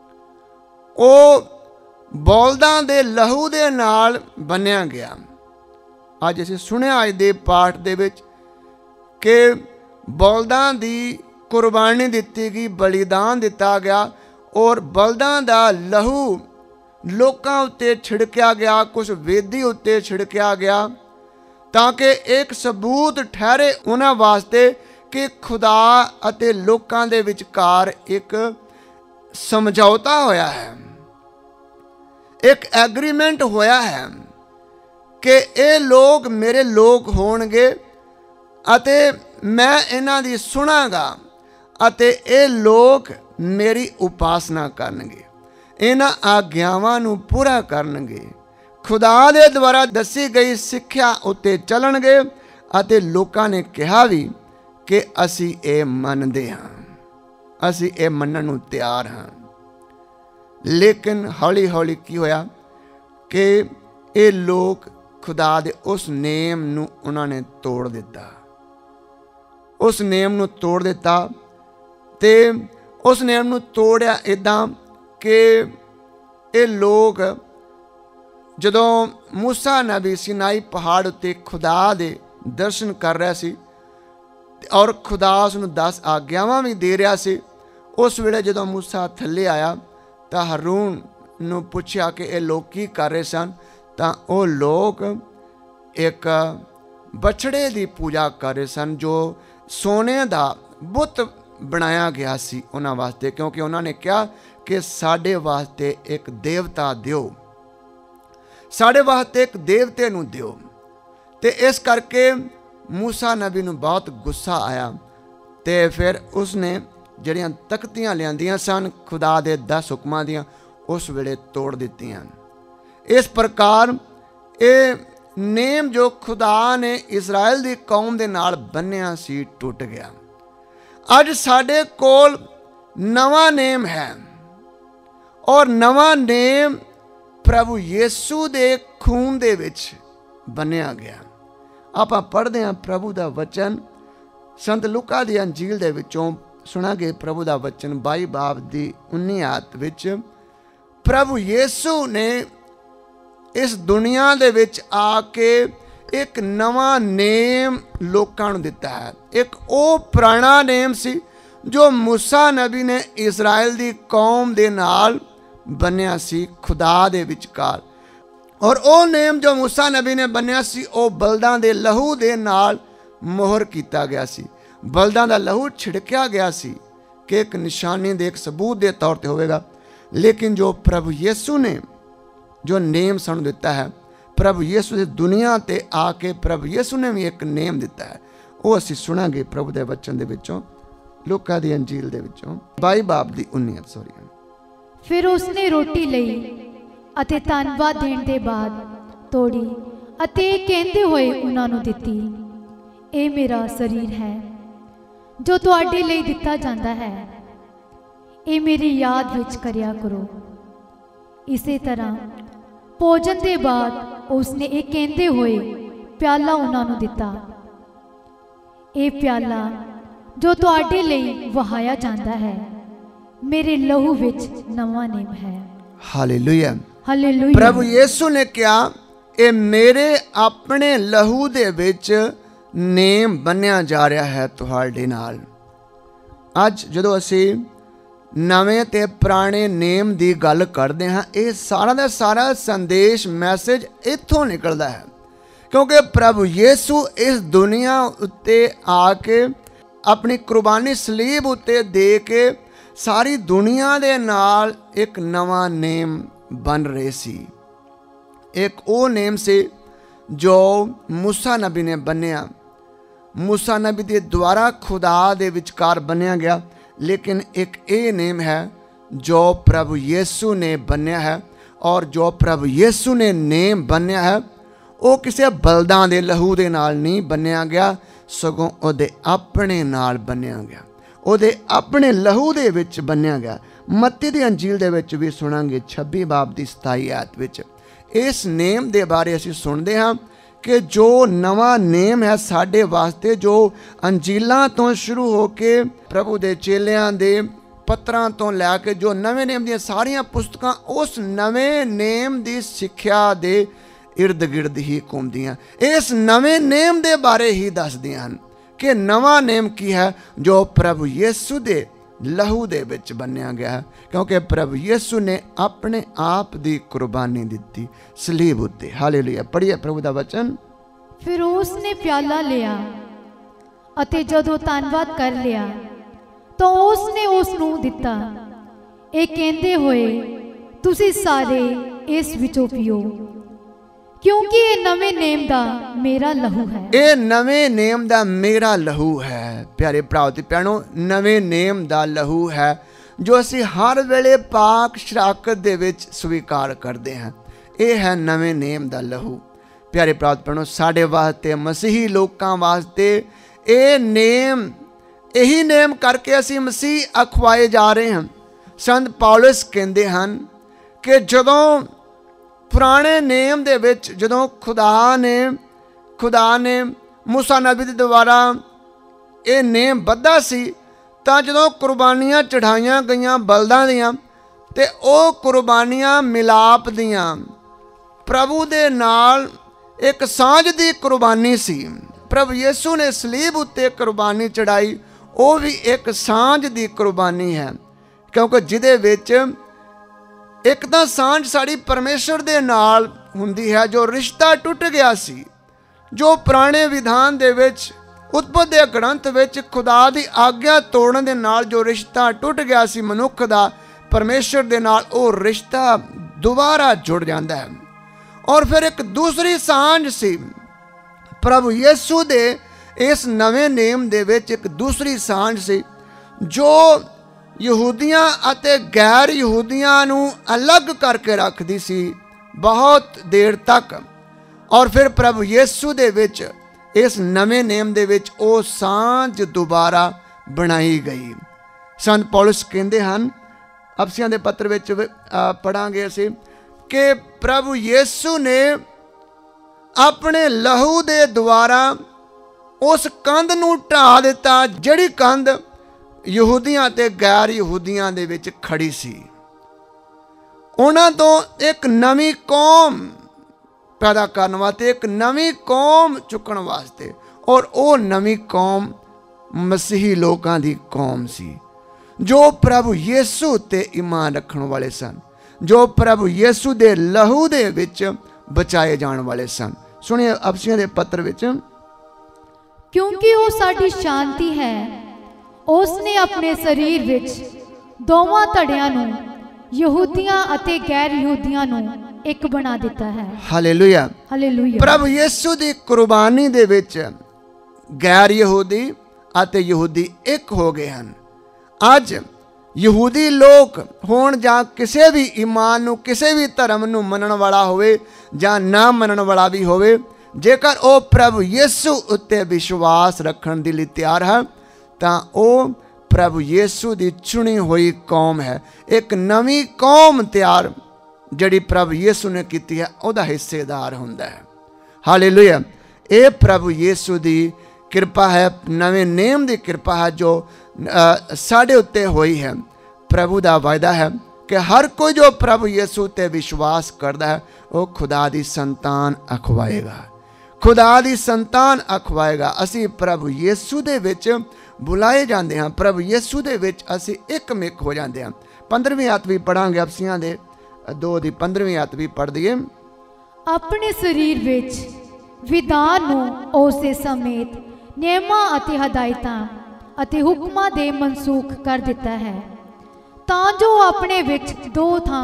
ਉਹ ਬਲਦਾਂ ਦੇ ਲਹੂ ਦੇ ਨਾਲ ਬਣਿਆ ਗਿਆ। ਅੱਜ ਅਸੀਂ ਸੁਣਿਆ ਅੱਜ ਦੇ ਪਾਠ ਦੇ ਵਿੱਚ ਕਿ ਬਲਦਾਂ ਦੀ ਕੁਰਬਾਨੀ ਦਿੱਤੀ ਗਈ, ਬਲੀਦਾਨ ਦਿੱਤਾ ਗਿਆ ਔਰ ਬਲਦਾਂ ਦਾ ਲਹੂ ਲੋਕਾਂ ਉੱਤੇ ਛਿੜਕਿਆ ਗਿਆ, ਕੁਝ ਵੇਦੀ ਉੱਤੇ ਛਿੜਕਿਆ ਗਿਆ, ਤਾਂ ਕਿ ਇੱਕ ਸਬੂਤ ਠਹਿਰੇ ਉਹਨਾਂ ਵਾਸਤੇ ਕਿ ਖੁਦਾ ਅਤੇ ਲੋਕਾਂ ਦੇ ਵਿਚਕਾਰ ਇੱਕ ਸਮਝੌਤਾ ਹੋਇਆ ਹੈ, ਇੱਕ ਐਗਰੀਮੈਂਟ ਹੋਇਆ ਹੈ ਕਿ ਇਹ ਲੋਕ ਮੇਰੇ ਲੋਕ ਹੋਣਗੇ ਅਤੇ ਮੈਂ ਇਹਨਾਂ ਦੀ ਸੁਣਾਂਗਾ ਅਤੇ ਇਹ ਲੋਕ ਮੇਰੀ ਉਪਾਸਨਾ ਕਰਨਗੇ, ਇਹਨਾਂ ਆਗਿਆਵਾਂ ਨੂੰ ਪੂਰਾ ਕਰਨਗੇ, ਖੁਦਾ ਦੇ ਦੁਆਰਾ ਦੱਸੀ ਗਈ ਸਿੱਖਿਆ ਉੱਤੇ ਚੱਲਣਗੇ। ਅਤੇ ਲੋਕਾਂ ਨੇ ਕਿਹਾ ਵੀ ਕਿ ਅਸੀਂ ਇਹ ਮੰਨਦੇ ਹਾਂ, ਅਸੀਂ ਇਹ ਮੰਨਣ ਨੂੰ ਤਿਆਰ ਹਾਂ। ਲੇਕਿਨ ਹੌਲੀ ਹੌਲੀ ਕੀ ਹੋਇਆ ਕਿ ਇਹ ਲੋਕ ਖੁਦਾ ਦੇ ਉਸ ਨੇਮ ਨੂੰ ਉਹਨਾਂ ਨੇ ਤੋੜ ਦਿੱਤਾ, ਉਸ ਨੇਮ ਨੂੰ ਤੋੜ ਦਿੱਤਾ। ਤੇ ਉਸ ਨੇਮ ਨੂੰ ਤੋੜਿਆ ਇੱਦਾਂ ਕਿ ਇਹ ਲੋਕ ਜਦੋਂ ਮੂਸਾ ਨਬੀ ਸਿਨਾਈ ਪਹਾੜ ਉੱਤੇ ਖੁਦਾ ਦੇ ਦਰਸ਼ਨ ਕਰ ਰਿਹਾ ਸੀ ਔਰ ਖੁਦਾ ਉਸ ਨੂੰ ਦਸ ਆਗਿਆਵਾਂ ਵੀ ਦੇ ਰਿਹਾ ਸੀ, ਉਸ ਵੇਲੇ ਜਦੋਂ ਮੂਸਾ ਥੱਲੇ ਆਇਆ ਤਾਂ ਹਾਰੂਨ ਨੂੰ ਪੁੱਛਿਆ ਕਿ ਇਹ ਲੋਕ ਕੀ ਕਰ ਰਹੇ ਸਨ, ਤਾਂ ਉਹ ਲੋਕ ਇੱਕ ਬਛੜੇ ਦੀ ਪੂਜਾ ਕਰ ਰਹੇ ਸਨ ਜੋ ਸੋਨੇ ਦਾ ਬੁੱਤ ਬਣਾਇਆ ਗਿਆ ਸੀ ਉਹਨਾਂ ਵਾਸਤੇ, ਕਿਉਂਕਿ ਉਹਨਾਂ ਨੇ ਕਿਹਾ ਕਿ ਸਾਡੇ ਵਾਸਤੇ ਇੱਕ ਦੇਵਤਾ ਦਿਓ, ਸਾਡੇ ਵਾਸਤੇ ਇੱਕ ਦੇਵਤੇ ਨੂੰ ਦਿਓ। ਤੇ ਇਸ ਕਰਕੇ ਮੂਸਾ ਨਬੀ ਨੂੰ ਬਹੁਤ ਗੁੱਸਾ ਆਇਆ ਤੇ ਫਿਰ ਉਸਨੇ ਜਿਹੜੀਆਂ ਤਖਤੀਆਂ ਲਿਆਂਦੀਆਂ ਸਨ ਖੁਦਾ ਦੇ ਦਸ ਹੁਕਮਾਂ ਦੀਆਂ, ਉਸ ਵੇਲੇ ਤੋੜ ਦਿੱਤੀਆਂ। ਇਸ ਪ੍ਰਕਾਰ ਇਹ ਨੇਮ ਜੋ ਖੁਦਾ ਨੇ ਇਜ਼ਰਾਈਲ ਦੀ ਕੌਮ ਦੇ ਨਾਲ ਬੰਨਿਆ ਸੀ ਟੁੱਟ ਗਿਆ। ਅੱਜ ਸਾਡੇ ਕੋਲ ਨਵਾਂ ਨੇਮ ਹੈ ਔਰ ਨਵਾਂ ਨੇਮ ਪ੍ਰਭੂ ਯੀਸ਼ੂ ਦੇ ਖੂਨ ਦੇ ਵਿੱਚ ਬੰਨਿਆ ਗਿਆ। ਆਪਾਂ ਪੜ੍ਹਦੇ ਹਾਂ ਪ੍ਰਭੂ ਦਾ ਵਚਨ ਸੰਤ ਲੂਕਾ ਦੀ ਅੰਜੀਲ ਦੇ ਵਿੱਚੋਂ ਸੁਣਾਂਗੇ। ਪ੍ਰਭੂ ਦਾ ਵਚਨ ਬਾਈ ਬਾਬ ਦੀ ਉੱਨੀ ਆਇਤ ਵਿੱਚ ਪ੍ਰਭੂ ਯੀਸ਼ੂ ਨੇ ਇਸ ਦੁਨੀਆ ਦੇ ਵਿੱਚ ਆ ਕੇ ਇੱਕ ਨਵਾਂ ਨੇਮ ਲੋਕਾਂ ਨੂੰ ਦਿੱਤਾ ਹੈ। ਇੱਕ ਉਹ ਪੁਰਾਣਾ ਨੇਮ ਸੀ ਜੋ ਮੂਸਾ ਨਬੀ ਨੇ ਇਜ਼ਰਾਈਲ ਦੀ ਕੌਮ ਦੇ ਨਾਲ ਬੰਨਿਆ ਸੀ ਖੁਦਾ ਦੇ ਵਿਚਕਾਰ, ਔਰ ਉਹ ਨੇਮ ਜੋ ਮੂਸਾ ਨਬੀ ਨੇ ਬੰਨਿਆ ਸੀ ਉਹ ਬਲਦਾਂ ਦੇ ਲਹੂ ਦੇ ਨਾਲ ਮੋਹਰ ਕੀਤਾ ਗਿਆ ਸੀ, ਬਲਦਾਂ ਦਾ ਲਹੂ ਛਿੜਕਿਆ ਗਿਆ ਸੀ ਕਿ ਇੱਕ ਨਿਸ਼ਾਨੀ ਦੇ ਇੱਕ ਸਬੂਤ ਦੇ ਤੌਰ ਤੇ ਹੋਵੇਗਾ। ਲੇਕਿਨ ਜੋ ਪ੍ਰਭੂ ਯੀਸ਼ੂ ਨੇ ਜੋ ਨੇਮ ਸਾਨੂੰ ਦਿੱਤਾ ਹੈ, ਪ੍ਰਭੂ ਯੀਸ਼ੂ ਦੀ ਦੁਨੀਆ ਤੇ ਆ ਕੇ ਪ੍ਰਭੂ ਯੀਸ਼ੂ ਨੇ ਵੀ ਇੱਕ ਨੇਮ ਦਿੱਤਾ ਹੈ, ਉਹ ਅਸੀਂ ਸੁਣਾਂਗੇ ਪ੍ਰਭੂ ਦੇ ਵਚਨ ਦੇ ਵਿੱਚੋਂ ਲੂਕਾ ਦੀ ਅੰਜੀਲ ਦੇ ਵਿੱਚੋਂ ਬਾਈ ਬਾਬ ਦੀ ਉੱਨੀ ਸੌਰੀ। ਫਿਰ ਉਸਨੇ ਰੋਟੀ ਲਈ ਅਤੇ ਧੰਨਵਾਦ ਦੇਣ ਦੇ ਬਾਅਦ ਤੋੜੀ ਅਤੇ ਕਹਿੰਦੇ ਹੋਏ ਉਹਨਾਂ ਨੂੰ ਦਿੱਤੀ, ਇਹ ਮੇਰਾ ਸਰੀਰ ਹੈ ਜੋ ਤੁਹਾਡੇ ਲਈ ਦਿੱਤਾ ਜਾਂਦਾ ਹੈ, ਇਹ ਮੇਰੀ ਯਾਦ ਵਿੱਚ ਕਰਿਆ ਕਰੋ। ਇਸੇ ਤਰ੍ਹਾਂ ਭੋਜਨ ਦੇ ਬਾਅਦ ਉਸਨੇ ਇਹ ਕਹਿੰਦੇ ਹੋਏ ਪਿਆਲਾ ਉਹਨਾਂ ਨੂੰ ਦਿੱਤਾ, ਇਹ ਪਿਆਲਾ ਜੋ ਤੁਹਾਡੇ ਲਈ ਵਹਾਇਆ ਜਾਂਦਾ ਹੈ, ਮੇਰੇ ਲਹੂ ਵਿੱਚ ਨਵਾਂ ਨੇਮ ਹੈ। Hallelujah, hallelujah. ਪ੍ਰਭੂ ਯੀਸ਼ੂ ਨੇ ਕਿਹਾ ਇਹ ਮੇਰੇ ਆਪਣੇ ਲਹੂ ਦੇ ਵਿੱਚ ਨੇਮ ਬੰਨਿਆ ਜਾ ਰਿਹਾ ਹੈ ਤੁਹਾਡੇ ਨਾਲ। ਅੱਜ ਜਦੋਂ ਅਸੀਂ ਨਵੇਂ ਤੇ ਪੁਰਾਣੇ ਨੇਮ ਦੀ ਗੱਲ ਕਰਦੇ ਹਾਂ, ਇਹ ਸਾਰਾ ਦਾ ਸਾਰਾ ਸੰਦੇਸ਼ ਮੈਸੇਜ ਇੱਥੋਂ ਨਿਕਲਦਾ ਹੈ, ਕਿਉਂਕਿ ਪ੍ਰਭੂ ਯੀਸ਼ੂ ਇਸ ਦੁਨੀਆ ਉੱਤੇ ਆ ਕੇ ਆਪਣੀ ਕੁਰਬਾਨੀ ਸਲੀਬ ਉੱਤੇ ਦੇ ਕੇ ਸਾਰੀ ਦੁਨੀਆ ਦੇ ਨਾਲ ਇੱਕ ਨਵਾਂ ਨੇਮ बन रहे सी। एक वो नेम से जो मूसा नबी ने बनिया, मूसा नबी के द्वारा खुदा दे विचकार बनिया गया। लेकिन एक ये नेम है जो प्रभु यीशु ने बनिया है, और जो प्रभु यीशु ने नेम बनिया है वो किसी बलदां दे लहू दे नाल नहीं बनिया गया, सगों ओदे अपने नाल बनिया गया, ओदे अपने लहू दे विच बनिया गया। मत्ती दी अंजील दे विच भी सुनांगे छब्बी बाब दी सताई आयत विच इस नेम दे बारे असीं सुनदे हां कि जो नवा नेम है साडे वास्ते, जो अंजीलां तो शुरू होके प्रभु दे चेलियां दे पत्रां तो लैके जो नवे नेम दी सारियां पुस्तकां उस नवे नेम दी सिक्ख्या दे इर्द गिर्द ही घूमदियां, इस नवे नेम दे बारे ही दसदियां हन कि नवा नेम की है जो प्रभु यीशु दे लहू दे विच बनिया गया है, क्योंकि प्रभु यीशु ने अपने आप दी कुर्बानी दी सलीब उत्ते। हालेलुया। पढ़िए प्रभु दा वचन। फिर उसने प्याला लिया ਅਤੇ ਜਦੋਂ ਧੰਨਵਾਦ ਕਰ ਲਿਆ ਤਾਂ ਉਸਨੇ ਉਸ ਨੂੰ ਦਿੱਤਾ, ਇਹ ਕਹਿੰਦੇ ਹੋਏ ਤੁਸੀਂ ਸਾਰੇ ਇਸ ਵਿੱਚੋਂ ਪੀਓ, क्योंकि ये नवे नेम दा मेरा लहू है। ये नवे नेम दा मेरा लहू है। प्यारे भराओ ते भैणो, नवे नेम दा लहू है जो असी हर वेले पाक शराकत दे विच स्वीकार करते हैं। ये है नवे नेम दा लहू। प्यारे भराओ ते भैणो, साडे वास्ते मसीही लोकां वास्ते ये नेम, यही नेम करके असी मसीह अखवाए जा रहे हैं। संत पौलुस कहते हैं कि जदों पुराने नेम दे विच जदों खुदा ने खुदा ने मूसा नबी दे द्वारा ये नेम बद्धा सी, तां जदों कुर्बानियां चढ़ाइयां गईयां बलदां दियां ते ओ कुर्बानियां मिलाप दियां प्रभु दे नाल एक सांझ दी कुर्बानी सी। प्रभु यीशु ने सलीब उत्ते कुर्बानी चढ़ाई, वो भी एक सांझ दी कुर्बानी है, क्योंकि जिहदे विच एक तो सांझ साड़ी परमेश्वर दे नाल हुंदी है, जो रिश्ता टुट गया सी, जो पुराने विधान दे विच उत्पत्ति दे ग्रंथ विच खुदा दी आग्ञा तोड़न दे नाल जो रिश्ता टुट गया सी मनुख दा परमेश्वर दे नाल, वो रिश्ता दोबारा जुड़ जाता है। और फिर एक दूसरी सांझ सी प्रभु यीशु दे इस नवे नेम दे विच एक दूसरी सांझ सी जो यहूदियां अते गैर यहूदियां नू अलग करके रखदी सी बहुत देर तक। और फिर प्रभु यीशु दे विच इस नवे नेम दे विच ओ सांझ दोबारा बनाई गई। संत पौलुस कहते हैं, अफसियां दे पत्र विच पढ़ांगे असीं कि प्रभु यीशु ने अपने लहू दे द्वारा उस कंध नू ढा दिता जिहड़ी कंध यहूदियां ते गैर यहूदियां दे विच खड़ी सी। उन्हां तो एक नवी कौम पैदा करने वास्ते, एक नवी कौम चुकण वास्ते, और वो नवी कौम मसीही लोकां दी कौम सी जो प्रभु यीशु ते ईमान रखण वाले सन, जो प्रभु यीशु दे लहू दे विच बचाए जाण वाले सन। सुनिए अफसियां दे पत्र विच, क्योंकि वो साडी शांति है, उसने अपने शरीर विच दोवां धड़ियां नूं यहूदियां अते गैर यहूदियां नूं एक बना दिता है। हालेलुया। हालेलुया। प्रभु यीशु दी कुर्बानी दे विच गैर यहूदी अते यहूदी एक हो गए हैं। अज यहूदी लोग होण जां किसी भी ईमान नूं, किसी भी धर्म नूं मनण वाला होवे जां ना मनण वाला भी होवे, जेकर वो प्रभु यीशु उत्ते विश्वास रखण दे लई तैयार है तां ओ प्रभु यीशु दी चुनी हुई कौम है। एक नवी कौम तैयार जिहड़ी प्रभु यीशु ने कीती है उहदा हिस्सेदार हुंदा है। हालेलुया। ये प्रभु यीशु दी कृपा है, नवे नेम दी कृपा है जो साढ़े उत्ते हुई है। प्रभु दा वायदा है कि हर कोई जो प्रभु यीशु ते विश्वास करता है वो खुदा दी संतान अखवाएगा, खुदा दी संतान अखवाएगा। असी प्रभु यीशु दे विच बुलाए जाते हैं, प्रभु यीशु दे विच असी एक मिक हो जाते हैं। पंद्रहवीं आयत भी पढ़ांगे, अफसियां दे दो दी पंद्रहवीं आयत भी पढ़ दिए। अपने शरीर विच विधान नूं उस समेत नियमां अते हदायतां अते हुक्मां दे मनसूख कर दिता है, तां जो अपने विच दो थां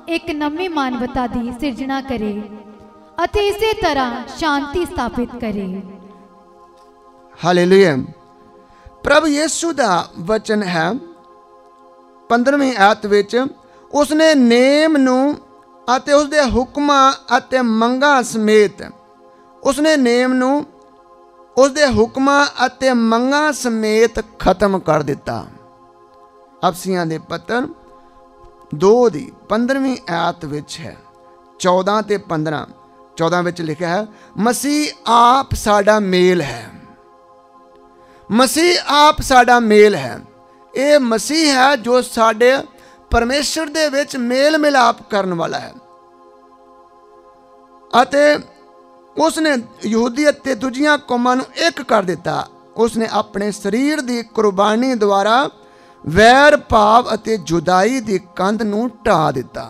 ਇੱਕ ਨਵੀਂ ਮਾਨਵਤਾ ਦੀ ਸਿਰਜਣਾ ਕਰੇ ਅਤੇ ਇਸੇ ਤਰ੍ਹਾਂ ਸ਼ਾਂਤੀ ਸਥਾਪਿਤ ਕਰੇ। ਹਾਲੇਲੂਇਆ। ਪ੍ਰਭੂ ਯਿਸੂ ਦਾ ਵਚਨ ਹੈ ਪੰਦਰਵੀਂ ਆਇਤ ਵਿੱਚ, ਉਸਨੇ ਨੇਮ ਨੂੰ ਅਤੇ ਉਸਦੇ ਹੁਕਮਾਂ ਅਤੇ ਮੰਗਾਂ ਸਮੇਤ ਉਸਨੇ ਨੇਮ ਨੂੰ ਉਸਦੇ ਹੁਕਮਾਂ ਅਤੇ ਮੰਗਾਂ ਸਮੇਤ ਖਤਮ ਕਰ ਦਿੱਤਾ। ਅਫਸੀਆਂ ਦੇ ਪੱਤਰ ਦੋ ਦੀ ਪੰਦਰਵੀਂ ਆਇਤ ਵਿੱਚ ਹੈ, ਚੌਦਾਂ ਤੇ ਪੰਦਰਾਂ। ਚੌਦਾਂ ਵਿੱਚ ਲਿਖਿਆ ਹੈ, ਮਸੀਹ ਆਪ ਸਾਡਾ ਮੇਲ ਹੈ। ਮਸੀਹ ਆਪ ਸਾਡਾ ਮੇਲ ਹੈ। ਇਹ ਮਸੀਹ ਹੈ ਜੋ ਸਾਡੇ ਪਰਮੇਸ਼ਰ ਦੇ ਵਿੱਚ ਮੇਲ ਮਿਲਾਪ ਕਰਨ ਵਾਲਾ ਹੈ ਅਤੇ ਉਸਨੇ ਯਹੂਦੀ ਅਤੇ ਦੂਜੀਆਂ ਕੌਮਾਂ ਨੂੰ ਇੱਕ ਕਰ ਦਿੱਤਾ। ਉਸਨੇ ਆਪਣੇ ਸਰੀਰ ਦੀ ਕੁਰਬਾਨੀ ਦੁਆਰਾ ਵੈਰ ਭਾਵ ਅਤੇ ਜੁਦਾਈ ਦੀ ਕੰਧ ਨੂੰ ਢਾ ਦਿੱਤਾ।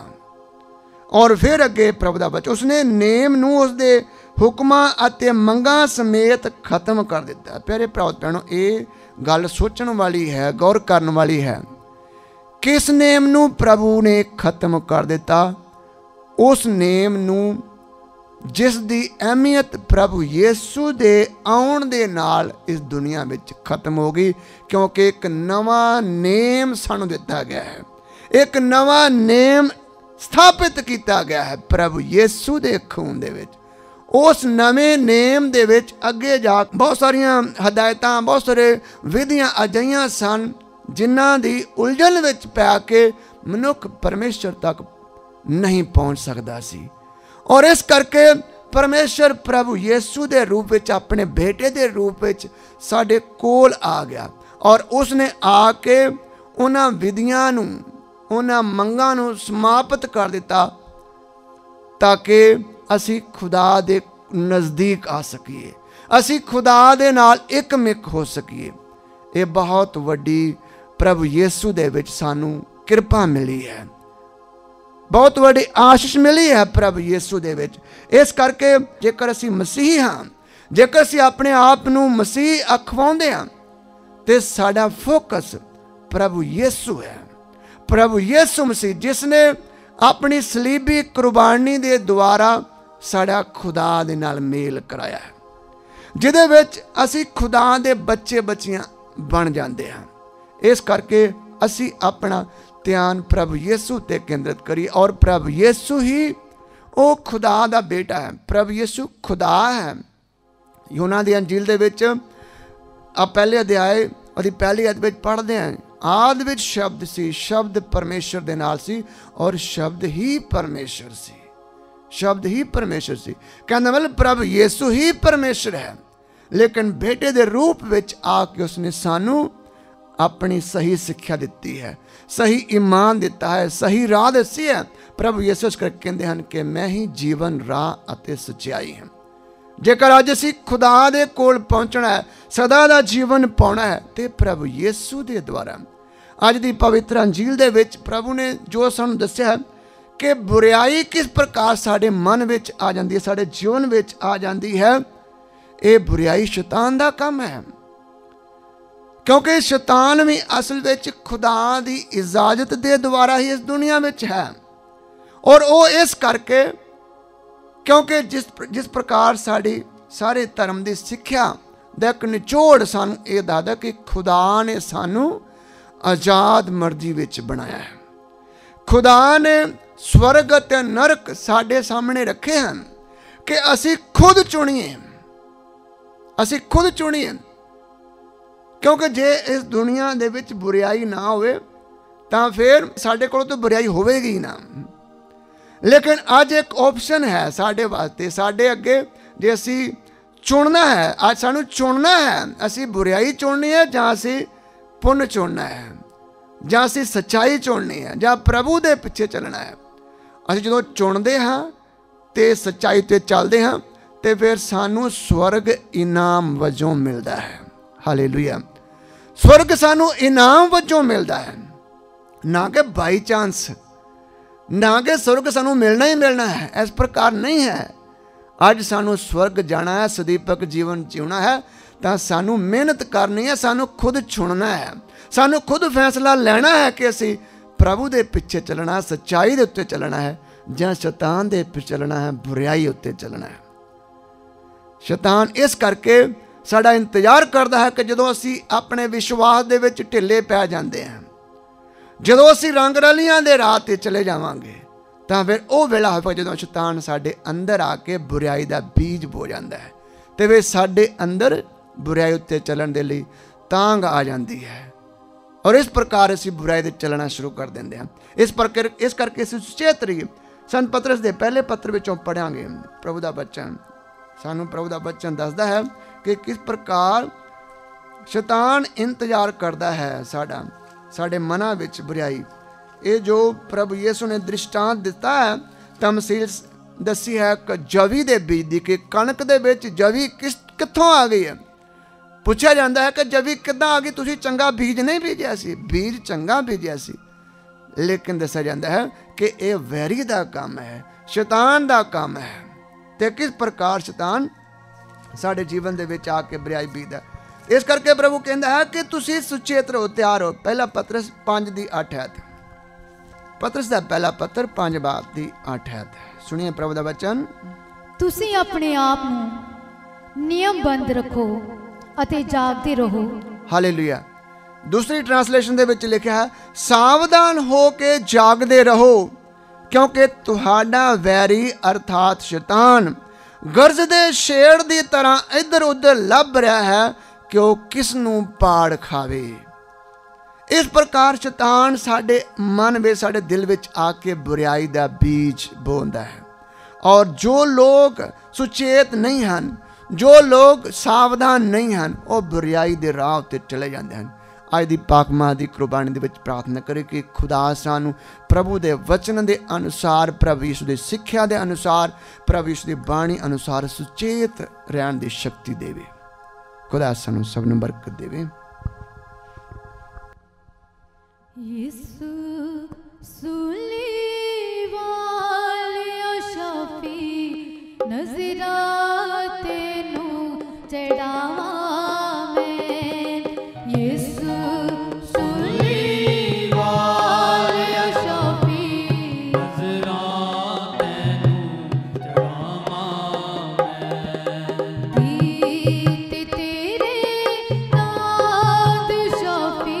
ਔਰ ਫਿਰ ਅੱਗੇ ਪ੍ਰਭੂ ਦਾ ਬਚਨ, ਉਸਨੇ ਨੇਮ ਨੂੰ ਉਸਦੇ ਹੁਕਮਾਂ ਅਤੇ ਮੰਗਾਂ ਸਮੇਤ ਖਤਮ ਕਰ ਦਿੱਤਾ। ਪਿਆਰੇ ਭਰਾਓ ਭੈਣੋ, ਇਹ ਗੱਲ ਸੋਚਣ ਵਾਲੀ ਹੈ, ਗੌਰ ਕਰਨ ਵਾਲੀ ਹੈ। ਕਿਸ ਨੇਮ ਨੂੰ ਪ੍ਰਭੂ ਨੇ ਖਤਮ ਕਰ ਦਿੱਤਾ? ਉਸ ਨੇਮ ਨੂੰ ਜਿਸ ਦੀ ਅਹਿਮੀਅਤ ਪ੍ਰਭੂ ਯਿਸੂ ਦੇ ਆਉਣ ਦੇ ਨਾਲ ਇਸ ਦੁਨੀਆ ਵਿੱਚ ਖਤਮ ਹੋ ਗਈ, ਕਿਉਂਕਿ ਇੱਕ ਨਵਾਂ ਨੇਮ ਸਾਨੂੰ ਦਿੱਤਾ ਗਿਆ ਹੈ, ਇੱਕ ਨਵਾਂ ਨੇਮ ਸਥਾਪਿਤ ਕੀਤਾ ਗਿਆ ਹੈ ਪ੍ਰਭੂ ਯਿਸੂ ਦੇ ਖੂਨ ਦੇ ਵਿੱਚ। ਉਸ ਨਵੇਂ ਨੇਮ ਦੇ ਵਿੱਚ ਅੱਗੇ ਜਾ ਬਹੁਤ ਸਾਰੀਆਂ ਹਦਾਇਤਾਂ, ਬਹੁਤ ਸਾਰੇ ਵਿਧੀਆਂ ਅਜਿਹੀਆਂ ਸਨ ਜਿਨ੍ਹਾਂ ਦੀ ਉਲਝਣ ਵਿੱਚ ਪੈ ਕੇ ਮਨੁੱਖ ਪਰਮੇਸ਼ਰ ਤੱਕ ਨਹੀਂ ਪਹੁੰਚ ਸਕਦਾ ਸੀ। ਔਰ ਇਸ ਕਰਕੇ ਪਰਮੇਸ਼ਰ ਪ੍ਰਭੂ ਯਿਸੂ ਦੇ ਰੂਪ ਵਿੱਚ, ਆਪਣੇ ਬੇਟੇ ਦੇ ਰੂਪ ਵਿੱਚ ਸਾਡੇ ਕੋਲ ਆ ਗਿਆ ਔਰ ਉਸਨੇ ਆ ਕੇ ਉਹਨਾਂ ਵਿਧੀਆਂ ਨੂੰ, ਉਹਨਾਂ ਮੰਗਾਂ ਨੂੰ ਸਮਾਪਤ ਕਰ ਦਿੱਤਾ ਤਾਂ ਕਿ ਅਸੀਂ ਖੁਦਾ ਦੇ ਨਜ਼ਦੀਕ ਆ ਸਕੀਏ, ਅਸੀਂ ਖੁਦਾ ਦੇ ਨਾਲ ਇੱਕ ਮਿੱਕ ਹੋ ਸਕੀਏ। ਇਹ ਬਹੁਤ ਵੱਡੀ ਪ੍ਰਭੂ ਯਿਸੂ ਦੇ ਵਿੱਚ ਸਾਨੂੰ ਕਿਰਪਾ ਮਿਲੀ ਹੈ, ਬਹੁਤ ਵੱਡੀ ਆਸ਼ੀਸ਼ ਮਿਲੀ ਹੈ ਪ੍ਰਭੂ ਯਿਸੂ ਦੇ ਵਿੱਚ। ਇਸ ਕਰਕੇ ਜੇਕਰ ਅਸੀਂ ਮਸੀਹ ਹਾਂ, ਜੇਕਰ ਅਸੀਂ ਆਪਣੇ ਆਪ ਨੂੰ ਮਸੀਹ ਅਖਵਾਉਂਦੇ ਹਾਂ, ਤੇ ਸਾਡਾ ਫੋਕਸ ਪ੍ਰਭੂ ਯਿਸੂ ਹੈ। ਪ੍ਰਭੂ ਯਿਸੂ ਮਸੀਹ ਜਿਸ ਨੇ ਆਪਣੀ ਸਲੀਬੀ ਕੁਰਬਾਨੀ ਦੇ ਦੁਆਰਾ ਸਾਡਾ ਖੁਦਾ ਦੇ ਨਾਲ ਮੇਲ ਕਰਾਇਆ ਹੈ, ਜਿਹਦੇ ਵਿੱਚ ਅਸੀਂ ਖੁਦਾ ਦੇ ਬੱਚੇ ਬੱਚੀਆਂ ਬਣ ਜਾਂਦੇ ਹਾਂ। ਇਸ ਕਰਕੇ ਅਸੀਂ ਆਪਣਾ ਧਿਆਨ ਪ੍ਰਭੂ ਯਿਸੂ ਤੇ ਕੇਂਦਰਿਤ ਕਰੀਏ ਔਰ ਪ੍ਰਭੂ ਯਿਸੂ ਹੀ ਉਹ ਖੁਦਾ ਦਾ ਬੇਟਾ ਹੈ। ਪ੍ਰਭੂ ਯਿਸੂ ਖੁਦਾ ਹੈ। ਯੂਹੰਨਾ ਦੀ ਅੰਜੀਲ ਦੇ ਵਿੱਚ ਆ ਪਹਿਲੇ ਅਧਿਆਏ ਉਹਦੀ ਪਹਿਲੀ ਅਧ ਵਿੱਚ ਪੜ੍ਹਦੇ ਹਾਂ, ਆਦ ਵਿੱਚ ਸ਼ਬਦ ਸੀ, ਸ਼ਬਦ ਪਰਮੇਸ਼ਰ ਦੇ ਨਾਲ ਸੀ ਔਰ ਸ਼ਬਦ ਹੀ ਪਰਮੇਸ਼ਰ ਸੀ, ਸ਼ਬਦ ਹੀ ਪਰਮੇਸ਼ਰ ਸੀ। ਕਹਿੰਦਾ ਮਤਲਬ ਪ੍ਰਭੂ ਯਿਸੂ ਹੀ ਪਰਮੇਸ਼ਰ ਹੈ, ਲੇਕਿਨ ਬੇਟੇ ਦੇ ਰੂਪ ਵਿੱਚ ਆ ਕੇ ਉਸਨੇ ਸਾਨੂੰ ਆਪਣੀ ਸਹੀ ਸਿੱਖਿਆ ਦਿੱਤੀ ਹੈ, ਸਹੀ ਈਮਾਨ ਦਿੱਤਾ ਹੈ, ਸਹੀ ਰਾਹ ਦੱਸੀ ਹੈ। ਪ੍ਰਭੂ ਯਿਸੂ ਕਰਕੇ ਕਹਿੰਦੇ ਹਨ ਕਿ ਮੈਂ ਹੀ ਜੀਵਨ, ਰਾਹ ਅਤੇ ਸੱਚਾਈ ਹਾਂ। ਜੇਕਰ ਅੱਜ ਅਸੀਂ ਖੁਦਾ ਦੇ ਕੋਲ ਪਹੁੰਚਣਾ ਹੈ, ਸਦਾ ਦਾ ਜੀਵਨ ਪਾਉਣਾ ਹੈ, ਤੇ ਪ੍ਰਭੂ ਯਿਸੂ ਦੇ ਦੁਆਰਾ। ਅੱਜ ਦੀ ਪਵਿੱਤਰ ਅੰਜੀਲ ਦੇ ਵਿੱਚ ਪ੍ਰਭੂ ਨੇ ਜੋ ਸਾਨੂੰ ਦੱਸਿਆ ਕਿ ਬੁਰਾਈ ਕਿਸ ਪ੍ਰਕਾਰ ਸਾਡੇ ਮਨ ਵਿੱਚ ਆ ਜਾਂਦੀ ਹੈ, ਸਾਡੇ ਜੀਵਨ ਵਿੱਚ ਆ ਜਾਂਦੀ ਹੈ, ਇਹ ਬੁਰਾਈ ਸ਼ੈਤਾਨ ਦਾ ਕੰਮ ਹੈ। ਕਿਉਂਕਿ ਸ਼ੈਤਾਨ ਵੀ ਅਸਲ ਵਿੱਚ ਖੁਦਾ ਦੀ ਇਜਾਜ਼ਤ ਦੇ ਦੁਆਰਾ ਹੀ ਇਸ ਦੁਨੀਆ ਵਿੱਚ ਹੈ। ਔਰ ਉਹ ਇਸ ਕਰਕੇ ਕਿਉਂਕਿ ਜਿਸ ਜਿਸ ਪ੍ਰਕਾਰ ਸਾਡੀ ਸਾਰੇ ਧਰਮ ਦੀ ਸਿੱਖਿਆ ਦਾ ਇੱਕ ਨਿਚੋੜ ਸਾਨੂੰ ਇਹ ਦੱਸਦਾ ਕਿ ਖੁਦਾ ਨੇ ਸਾਨੂੰ ਆਜ਼ਾਦ ਮਰਜ਼ੀ ਵਿੱਚ ਬਣਾਇਆ ਹੈ। ਖੁਦਾ ਨੇ ਸਵਰਗ ਅਤੇ ਨਰਕ ਸਾਡੇ ਸਾਹਮਣੇ ਰੱਖੇ ਹਨ ਕਿ ਅਸੀਂ ਖੁਦ ਚੁਣੀਏ, ਅਸੀਂ ਖੁਦ ਚੁਣੀਏ। ਕਿਉਂਕਿ ਜੇ ਇਸ ਦੁਨੀਆ ਦੇ ਵਿੱਚ ਬੁਰਾਈ ਨਾ ਹੋਵੇ ਤਾਂ ਫਿਰ ਸਾਡੇ ਕੋਲ ਤਾਂ ਬੁਰਾਈ ਹੋਵੇਗੀ ਨਾ। ਲੇਕਿਨ ਅੱਜ ਇੱਕ ਆਪਸ਼ਨ ਹੈ ਸਾਡੇ ਵਾਸਤੇ, ਸਾਡੇ ਅੱਗੇ, ਜੇ ਅਸੀਂ ਚੁਣਨਾ ਹੈ, ਅੱਜ ਸਾਨੂੰ ਚੁਣਨਾ ਹੈ, ਅਸੀਂ ਬੁਰਾਈ ਚੁਣਨੀ ਹੈ ਜਾਂ ਅਸੀਂ ਪੁੰਨ ਚੁਣਨਾ ਹੈ, ਜਾਂ ਅਸੀਂ ਸੱਚਾਈ ਚੁਣਨੀ ਹੈ, ਜਾਂ ਪ੍ਰਭੂ ਦੇ ਪਿੱਛੇ ਚੱਲਣਾ ਹੈ। ਅਸੀਂ ਜਦੋਂ ਚੁਣਦੇ ਹਾਂ ਤੇ ਸੱਚਾਈ ਤੇ ਚੱਲਦੇ ਹਾਂ ਤੇ ਫਿਰ ਸਾਨੂੰ ਸਵਰਗ ਇਨਾਮ ਵਜੋਂ ਮਿਲਦਾ ਹੈ। ਹਾਲੇਲੂਇਆ। ਸਵਰਗ ਸਾਨੂੰ ਇਨਾਮ ਵਜੋਂ ਮਿਲਦਾ ਹੈ, ਨਾ ਕਿ ਬਾਈ ਚਾਂਸ, ਨਾ ਕਿ ਸਵਰਗ ਸਾਨੂੰ ਮਿਲਣਾ ਹੀ ਮਿਲਣਾ ਹੈ। ਇਸ ਪ੍ਰਕਾਰ ਨਹੀਂ ਹੈ। ਅੱਜ ਸਾਨੂੰ ਸਵਰਗ ਜਾਣਾ ਹੈ, ਸਦੀਪਕ ਜੀਵਨ ਜਿਉਣਾ ਹੈ, ਤਾਂ ਸਾਨੂੰ ਮਿਹਨਤ ਕਰਨੀ ਹੈ, ਸਾਨੂੰ ਖੁਦ ਚੁਣਨਾ ਹੈ, ਸਾਨੂੰ ਖੁਦ ਫੈਸਲਾ ਲੈਣਾ ਹੈ ਕਿ ਅਸੀਂ प्रभु दे पिछे चलना, सच्चाई दे उत्ते चलना है, जां शैतान दे पिछे चलना है, बुराई उत्ते चलना है। शैतान इस करके साडा इंतजार करता है कि जदों असीं अपने विश्वास दे विच ढिले पै जांदे हैं, जदों असीं रंग रलियां दे राह ते चले जावांगे, तां फिर वो वेला होवे जदों शैतान साडे अंदर आके बुराई दा बीज बो जांदा है ते वे साडे अंदर बुराई उत्ते चलण दे लई तांग आ जांदी है और इस प्रकार असीं बुराई दे चलना शुरू कर दिंदे हां। इस प्रकार इस करके असीं सुचेत रहिए। संत पतरस दे पहले पत्र विचों पढ़ांगे प्रभु दा बचन, सानू प्रभु दा बचन दसदा है कि किस प्रकार शैतान इंतजार करता है साडा साडे मनां विच बुराई। ये जो प्रभु यीशु ने दृष्टांत दिता है, तमसील दसी है कि जवी दे बीज दी, कि कणक दे विच जवी किस कित्थों आ गई है। पूछा जाता है कि जवी किद्दां आ गई, तुसीं चंगा बीज नहीं बीजिया सी, बीज चंगा बीजिया सी, लेकिन दसा जाता है कि यह वैरी दा काम है, शैतान दा काम है। ते किस प्रकार शैतान साडे जीवन दे विच आके बुराई बीजदा। इस करके प्रभु कहता है कि तुसीं सुचेत रहो, तैयार हो। पहला पतरस पांच दी अठ है, पतरस दा पहला पत्र पांच बाब दी अठ है। सुनिए प्रभु दा वचन। तुसीं अपने आप ਨੂੰ ਨਿਯਮਬੰਦ ਰੱਖੋ ਅਤੇ ਜਾਗਦੇ ਰਹੋ। ਹਾਲੇਲੂਇਆ। दूसरी ट्रांसलेशन ਦੇ ਵਿੱਚ ਲਿਖਿਆ ਹੈ, ਸਾਵਧਾਨ ਹੋ ਕੇ ਜਾਗਦੇ ਰਹੋ ਕਿਉਂਕਿ ਤੁਹਾਡਾ ਵੈਰੀ ਅਰਥਾਤ ਸ਼ੈਤਾਨ ਗਰਜਦੇ ਸ਼ੇਰ ਦੀ ਤਰ੍ਹਾਂ ਇੱਧਰ ਉੱਧਰ ਲੱਭ ਰਿਹਾ ਹੈ ਕਿ ਉਹ ਕਿਸ ਨੂੰ ਪਾੜ ਖਾਵੇ। इस प्रकार शैतान साडे मन में साडे दिल विच आके बुराई दा बीज बोंदा है और जो लोग सुचेत नहीं हैं, जो लोग सावधान नहीं हैं, वो बुराई दे राह ते चले जाते हैं। अज दी पाक मां दी कुर्बानी दे विच प्रार्थना करे कि खुदा सानू प्रभु दे वचन दे अनुसार, प्रभु यीशु दी सिक्ख्या दे अनुसार, प्रभु यीशु दी बाणी अनुसार सुचेत रहण दी शक्ति देवे। खुदा सानू सब नूं बरकत देवे। यीशु सूली वाले शफी नजरा तेनू चढ़ावा में। यीशु सूली वाले शफी नजरा तेनू चढ़ावा मैं। गीत तेरे नाद शफी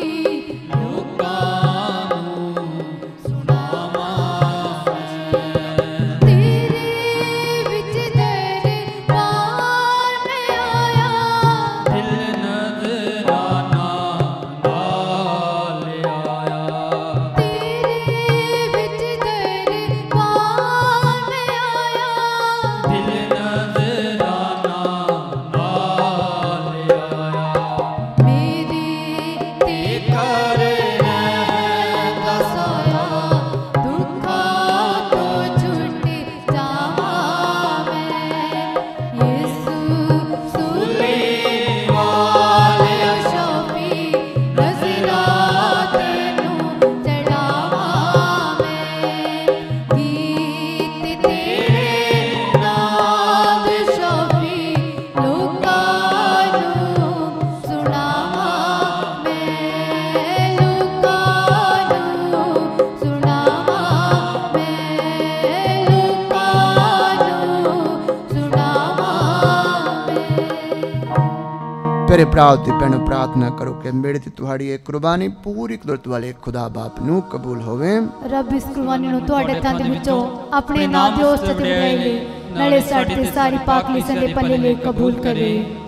प्यारे भराओ ते भैणों प्रार्थना करो कि मेरे ते तुहाड़ी एक कुर्बानी पूरी कुदरत वाले खुदा बाप नू कबूल होवे। रब इस कुर्बानी ਨੂੰ ਤੁਹਾਡੇ ਤਨ ਦੇ ਵਿੱਚੋਂ ਆਪਣੇ ਨਾਮ ਦੇ ਉਸ ਤੇ ਵਡਿਆਈ ਲਈ ਨਾਲੇ ਸਾਡੇ ਤੇ ਸਾਰੀ ਪਾਕ ਲਿਸਣ ਦੇ ਪੱਲੇ ਲਈ ਕਬੂਲ ਕਰੇ।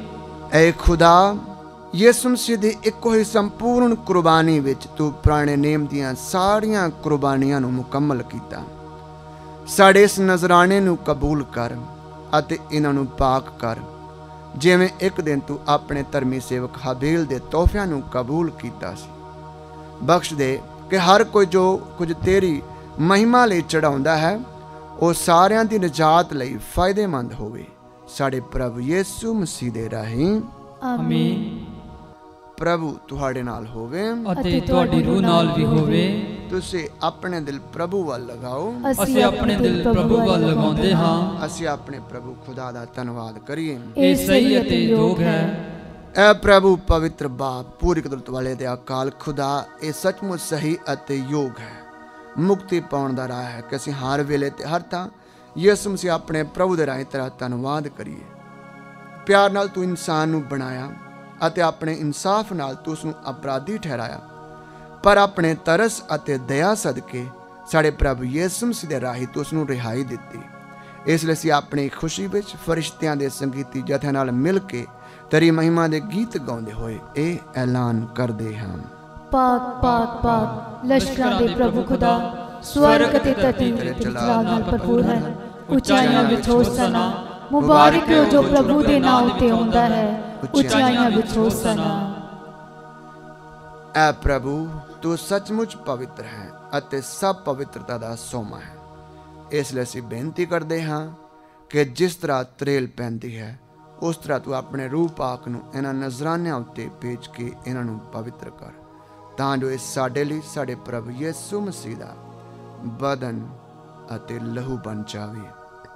ऐ खुदा ਯਿਸੂ ਮਸੀਹ ਦੀ ਇੱਕੋ ਹੀ ਸੰਪੂਰਨ ਕੁਰਬਾਨੀ ਵਿੱਚ ਤੂੰ ਪੁਰਾਣੇ ਨੇਮ ਦੀਆਂ ਸਾਰੀਆਂ ਕੁਰਬਾਨੀਆਂ ਨੂੰ ਮੁਕੰਮਲ ਕੀਤਾ। ਸਾਡੇ ਇਸ ਨਜ਼ਰਾਨੇ ਨੂੰ ਕਬੂਲ ਕਰ ਅਤੇ ਇਹਨਾਂ ਨੂੰ ਪਾਕ ਕਰ, ਜਿਵੇਂ ਇੱਕ ਦਿਨ ਤੂੰ ਆਪਣੇ ਧਰਮੀ ਸੇਵਕ ਹਾਬੀਲ ਦੇ ਤੋਹਫਿਆਂ ਨੂੰ ਕਬੂਲ ਕੀਤਾ ਸੀ। ਬਖਸ਼ ਦੇ ਕਿ ਹਰ ਕੋਈ ਜੋ ਕੁਝ ਤੇਰੀ ਮਹਿਮਾ ਲਈ ਚੜਾਉਂਦਾ ਹੈ ਉਹ ਸਾਰਿਆਂ ਦੀ ਨਜਾਤ ਲਈ ਫਾਇਦੇਮੰਦ ਹੋਵੇ। ਸਾਡੇ ਪ੍ਰਭੂ ਯਿਸੂ ਮਸੀਹ ਦੇ ਰਾਹੀਂ ਆਮੀਨ। प्रभु तुहाड़े नाल होवे ਅਤੇ ਤੁਹਾਡੀ ਰੂਹ ਨਾਲ ਵੀ ਹੋਵੇ। तुसी अपने दिल प्रभु वाल लगाओ। ਅਸੀਂ ਆਪਣੇ ਦਿਲ ਪ੍ਰਭੂ ਵੱਲ ਲਗਾਉਂਦੇ ਹਾਂ। ਅਸੀਂ ਆਪਣੇ ਪ੍ਰਭੂ ਖੁਦਾ ਦਾ ਧੰਨਵਾਦ ਕਰੀਏ। ਇਹ ਸਹੀ ਅਤੇ ਯੋਗ ਹੈ। ਐ ਪ੍ਰਭੂ ਪਵਿੱਤਰ ਬਾਪ ਪੂਰੀ ਕੁਦਰਤ ਵਾਲੇ ਦੇ ਅਕਾਲ ਖੁਦਾ, ਇਹ ਸੱਚਮੁੱਚ ਸਹੀ ਅਤੇ ਯੋਗ ਹੈ, ਮੁਕਤੀ ਪਾਉਣ ਦਾ ਰਾਹ ਹੈ ਕਿ ਅਸੀਂ ਹਰ ਵੇਲੇ ਤੇ ਹਰ ਥਾਂ ਯਿਸੂ ਮਸੀਹ ਆਪਣੇ ਪ੍ਰਭੂ ਦੇ ਰਾਹੀਂ ਤੇਰਾ ਧੰਨਵਾਦ ਕਰੀਏ। ਪਿਆਰ ਨਾਲ ਤੂੰ ਇਨਸਾਨ ਨੂੰ ਬਣਾਇਆ ਅਤੇ ਆਪਣੇ ਇਨਸਾਫ ਨਾਲ ਤੂੰ ਉਸ ਨੂੰ ਅਪਰਾਧੀ ਠਹਿਰਾਇਆ, ਪਰ ਆਪਣੇ ਤਰਸ ਅਤੇ ਦਇਆ ਸਦਕੇ ਸਾਡੇ ਪ੍ਰਭੂ ਯਿਸੂ ਮਸੀਹ ਦੇ ਰਾਹੀਂ ਤੂੰ ਉਸ ਨੂੰ ਰਿਹਾਈ ਦਿੱਤੀ। ਇਸ ਲਈ ਅਸੀਂ ਆਪਣੀ ਖੁਸ਼ੀ ਵਿੱਚ ਫਰਿਸ਼ਤਿਆਂ ਦੇ ਸੰਗੀਤੀ ਜਥਿਆਂ ਨਾਲ ਮਿਲ ਕੇ ਤੇਰੀ ਮਹਿਮਾ ਦੇ ਗੀਤ ਗਾਉਂਦੇ ਹੋਏ ਇਹ ਐਲਾਨ ਕਰਦੇ ਹਾਂ। ਪਾਕ ਪਾਕ ਪਾਕ ਲਸ਼ਕਰਾਂ ਦੇ ਪ੍ਰਭੂ ਖੁਦਾ, ਸਵਰਗ ਅਤੇ ਧਰਤੀ ਤੇਰੇ ਜਲਾਲ ਨਾਲ ਭਰਪੂਰ ਹੈ। ਉਚਾਈਆਂ ਵਿੱਚ ਹੋਸਨਾ, ਮੁਬਾਰਕ ਹੋ ਜੋ ਪ੍ਰਭੂ ਦੇ ਨਾਮ ਉੱਤੇ ਆਉਂਦਾ ਹੈ, ਉਚਾਈਆਂ ਵਿੱਚ ਹੋਸਨਾ। ਐ ਪ੍ਰਭੂ ਤੂੰ ਸੱਚਮੁੱਚ ਪਵਿੱਤਰ ਹੈ ਅਤੇ ਸਭ ਪਵਿੱਤਰਤਾ ਦਾ ਸੋਮਾ ਹੈ। ਇਸ ਲਈ ਅਸੀਂ ਬੇਨਤੀ ਕਰਦੇ ਹਾਂ ਕਿ ਜਿਸ ਤਰ੍ਹਾਂ ਤਰੇਲ ਪੈਂਦੀ ਹੈ ਉਸ ਤਰ੍ਹਾਂ ਤੂੰ ਆਪਣੇ ਰੂਹ ਪਾਕ ਨੂੰ ਇਹਨਾਂ ਨਜ਼ਰਾਨਿਆਂ ਉੱਤੇ ਭੇਜ ਕੇ ਇਹਨਾਂ ਨੂੰ ਪਵਿੱਤਰ ਕਰ, ਤਾਂ ਜੋ ਇਹ ਸਾਡੇ ਲਈ ਸਾਡੇ ਪ੍ਰਭੂ ਯਿਸੂ ਮਸੀਹ ਦਾ ਬਦਨ ਅਤੇ ਲਹੂ ਬਣ ਜਾਵੇ।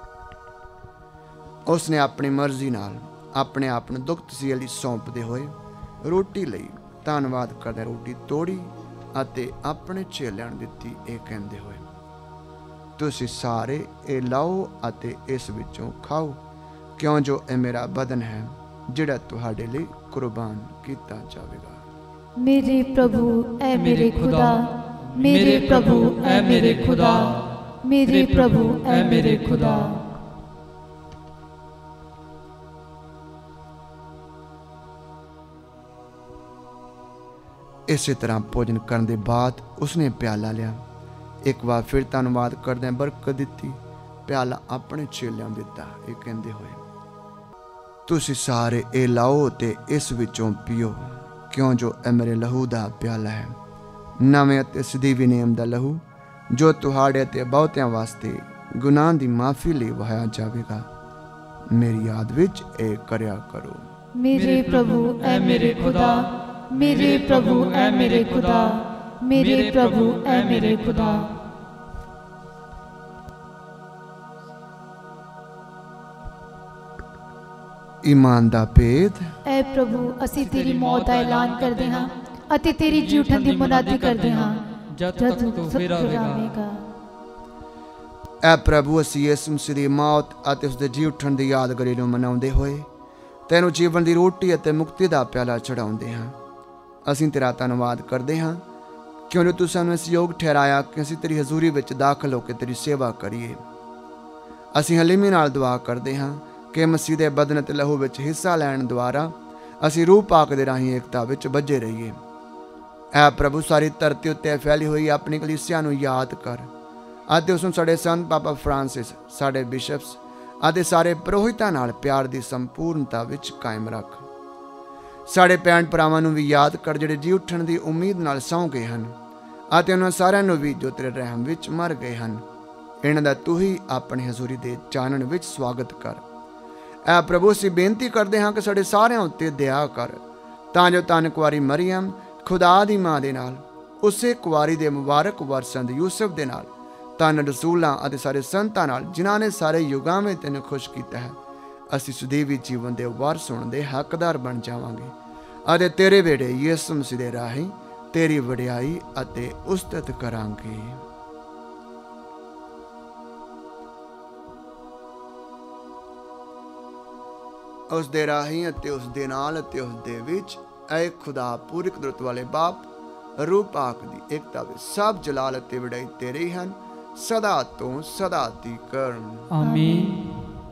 ਉਸ ਨੇ ਆਪਣੀ ਮਰਜ਼ੀ ਨਾਲ ਆਪਣੇ ਆਪ ਨੂੰ ਦੁੱਖ ਤਸੀਹੇ ਲਈ ਸੌਂਪਦੇ ਹੋਏ ਰੋਟੀ ਲਈ ਧੰਨਵਾਦ ਕਰਦੇ ਰੋਟੀ ਤੋੜੀ ਅਤੇ ਆਪਣੇ ਚੇਲਿਆਂ ਨੂੰ ਦਿੱਤੀ, ਇਹ ਕਹਿੰਦੇ ਹੋਏ, ਤੁਸੀਂ ਸਾਰੇ ਇਹ ਲਾਓ ਅਤੇ ਇਸ ਵਿੱਚੋਂ ਖਾਓ, ਕਿਉਂ ਜੋ ਇਹ ਮੇਰਾ ਬਦਨ ਹੈ ਜਿਹੜਾ ਤੁਹਾਡੇ ਲਈ ਕੁਰਬਾਨ ਕੀਤਾ ਜਾਵੇਗਾ। ਮੇਰੇ ਪ੍ਰਭੂ ਐ ਮੇਰੇ ਖੁਦਾ, ਮੇਰੇ ਪ੍ਰਭੂ ਐ ਮੇਰੇ ਖੁਦਾ, ਮੇਰੇ ਪ੍ਰਭੂ ਐ ਮੇਰੇ ਖੁਦਾ। ਇਸੇ ਤਰ੍ਹਾਂ ਭੋਜਨ ਕਰਨ ਦੇ ਬਾਅਦ ਉਸਨੇ ਪਿਆਲਾ ਲਿਆ, ਇੱਕ ਵਾਰ ਫਿਰ ਧੰਨਵਾਦ ਕਰਦਿਆਂ ਬਰਕਤ ਦਿੱਤੀ, ਪਿਆਲਾ ਆਪਣੇ ਚੇਲਿਆਂ ਨੂੰ ਦਿੱਤਾ, ਇਹ ਕਹਿੰਦੇ ਹੋਏ, ਤੁਸੀਂ ਸਾਰੇ ਇਹ ਲਾਓ ਤੇ ਇਸ ਵਿੱਚੋਂ ਪੀਓ, ਕਿਉਂ ਜੋ ਇਹ ਮੇਰੇ ਲਹੂ ਦਾ ਪਿਆਲਾ ਹੈ, ਨਵੇਂ ਅਤੇ ਸਦੀਵੀ ਨਿਯਮ ਦਾ ਲਹੂ, ਜੋ ਤੁਹਾਡੇ ਤੇ ਬਹੁਤਿਆਂ ਵਾਸਤੇ ਗੁਨਾਹ ਦੀ ਮਾਫੀ ਲਈ ਵਹਾਇਆ ਜਾਵੇਗਾ। ਮੇਰੀ ਯਾਦ ਵਿੱਚ ਇਹ ਕਰਿਆ ਕਰੋ। ਮੇਰੇ ਪ੍ਰਭੂ ਐ ਮੇਰੇ ਖੁਦਾ, ਮੇਰੇ ਪ੍ਰਭੂ ਐ ਮੇਰੇ ਖੁਦਾ, ਮੇਰੇ ਪ੍ਰਭੂ ਐ ਮੇਰੇ ਖੁਦਾ। ਈਮਾਨ ਦਾ ਭੇਦ। ਐ ਪ੍ਰਭੂ ਅਸੀਂ ਤੇਰੀ ਮੌਤ ਦਾ ਐਲਾਨ ਕਰਦੇ ਹਾਂ ਅਤੇ ਤੇਰੀ ਜੀ ਉਠਣ ਦੀ ਮੁਨਾਦੀ ਕਰਦੇ ਹਾਂ ਜਦ ਤੱਕ ਤੂੰ ਫਿਰ ਆਵੇਗਾ। ਐ ਪ੍ਰਭੂ ਅਸੀਂ ਯਿਸੂ ਮਸੀਹ ਦੀ ਮੌਤ ਅਤੇ ਉਸ ਦੇ ਜੀ ਉਠਣ ਦੀ ਯਾਦਗਾਰੀ ਨੂੰ ਮਨਾਉਂਦੇ ਹੋਏ ਤੈਨੂੰ ਜੀਵਨ ਦੀ ਰੋਟੀ ਅਤੇ ਮੁਕਤੀ ਦਾ ਪਿਆਲਾ ਚੜਾਉਂਦੇ ਹਾਂ। ਅਸੀਂ ਤੇਰਾ ਧੰਨਵਾਦ ਕਰਦੇ ਹਾਂ ਕਿਉਂਕਿ ਤੂੰ ਸਾਨੂੰ ਇਸ ਯੋਗ ਠਹਿਰਾਇਆ ਕਿ ਅਸੀਂ ਤੇਰੀ ਹਜ਼ੂਰੀ ਵਿੱਚ ਦਾਖਲ ਹੋ ਕੇ ਤੇਰੀ ਸੇਵਾ ਕਰੀਏ। ਅਸੀਂ ਹਲੀਮੀ ਨਾਲ ਦੁਆ ਕਰਦੇ ਹਾਂ ਕਿ ਮਸੀਹ ਦੇ ਬਦਨ ਅਤੇ ਲਹੂ ਵਿੱਚ ਹਿੱਸਾ ਲੈਣ ਦੁਆਰਾ ਅਸੀਂ ਰੂਹ ਪਾਕ ਦੇ ਰਾਹੀਂ ਏਕਤਾ ਵਿੱਚ ਬੱਝੇ ਰਹੀਏ। ਐ ਪ੍ਰਭੂ ਸਾਰੀ ਧਰਤੀ ਉੱਤੇ ਫੈਲੀ ਹੋਈ ਆਪਣੀ ਕਲੀਸਿਆ ਨੂੰ ਯਾਦ ਕਰ ਅਤੇ ਉਸ ਨੂੰ ਸਾਡੇ ਸੰਤ ਪਾਪਾ ਫਰਾਂਸਿਸ, ਸਾਡੇ ਬਿਸ਼ਪਸ ਅਤੇ ਸਾਰੇ ਪ੍ਰੋਹਿਤਾਂ ਨਾਲ ਪਿਆਰ ਦੀ ਸੰਪੂਰਨਤਾ ਵਿੱਚ ਕਾਇਮ ਰੱਖ। ਸਾਡੇ ਭੈਣ ਭਰਾਵਾਂ ਨੂੰ ਵੀ ਯਾਦ ਕਰ ਜਿਹੜੇ ਜੀ ਉੱਠਣ ਦੀ ਉਮੀਦ ਨਾਲ ਸੌਂ ਗਏ ਹਨ ਅਤੇ ਉਹਨਾਂ ਸਾਰਿਆਂ ਨੂੰ ਵੀ ਜੋ ਤੇਰੇ ਰਹਿਮ ਵਿੱਚ ਮਰ ਗਏ ਹਨ। ਇਹਨਾਂ ਦਾ ਤੂੰ ਹੀ ਆਪਣੀ ਹਜ਼ੂਰੀ ਦੇ ਚਾਨਣ ਵਿੱਚ ਸਵਾਗਤ ਕਰ। ਐ ਪ੍ਰਭੂ ਅਸੀਂ ਬੇਨਤੀ ਕਰਦੇ ਹਾਂ ਕਿ ਸਾਡੇ ਸਾਰਿਆਂ ਉੱਤੇ ਦਇਆ ਕਰ, ਤਾਂ ਜੋ ਧੰਨ ਕੁਆਰੀ ਮਰੀਅਮ ਖੁਦਾ ਦੀ ਮਾਂ ਦੇ ਨਾਲ, ਉਸੇ ਕੁਆਰੀ ਦੇ ਮੁਬਾਰਕ ਵਰਸੰਦ ਯੂਸਫ ਦੇ ਨਾਲ, ਧੰਨ ਰਸੂਲਾਂ ਅਤੇ ਸਾਰੇ ਸੰਤਾਂ ਨਾਲ ਜਿਨ੍ਹਾਂ ਨੇ ਸਾਰੇ ਯੁਗਾਂ ਵਿੱਚ ਤੈਨੂੰ ਖੁਸ਼ ਕੀਤਾ ਹੈ, ਅਸੀਂ ਸੁਦੀਵੀ ਜੀਵਨ ਦੇ ਵਾਰਸ ਹੋਣ ਦੇ ਹੱਕਦਾਰ ਬਣ ਜਾਵਾਂਗੇ ਅਤੇ ਤੇਰੇ ਵੇੜੇ ਯਿਸੂ ਮਸੀਹ ਦੇ ਰਾਹੀਂ ਤੇਰੀ ਵਡਿਆਈ ਅਤੇ ਉਸਤਤ ਕਰਾਂਗੇ। ਉਸ ਦੇ ਰਾਹੀਂ ਅਤੇ ਉਸ ਦੇ ਨਾਲ ਅਤੇ ਉਸ ਦੇ ਵਿੱਚ ਐ ਖੁਦਾ ਪੂਰੀ ਕੁਦਰਤ ਵਾਲੇ ਬਾਪ, ਰੂਹ ਪਾਕ ਦੀ ਏਕਤਾ ਵਿੱਚ ਸਭ ਜਲਾਲ ਅਤੇ ਵਡਿਆਈ ਤੇਰੇ ਹੀ ਹਨ, ਸਦਾ ਤੋਂ ਸਦਾ ਤੀਕ। ਆਮੀਨ।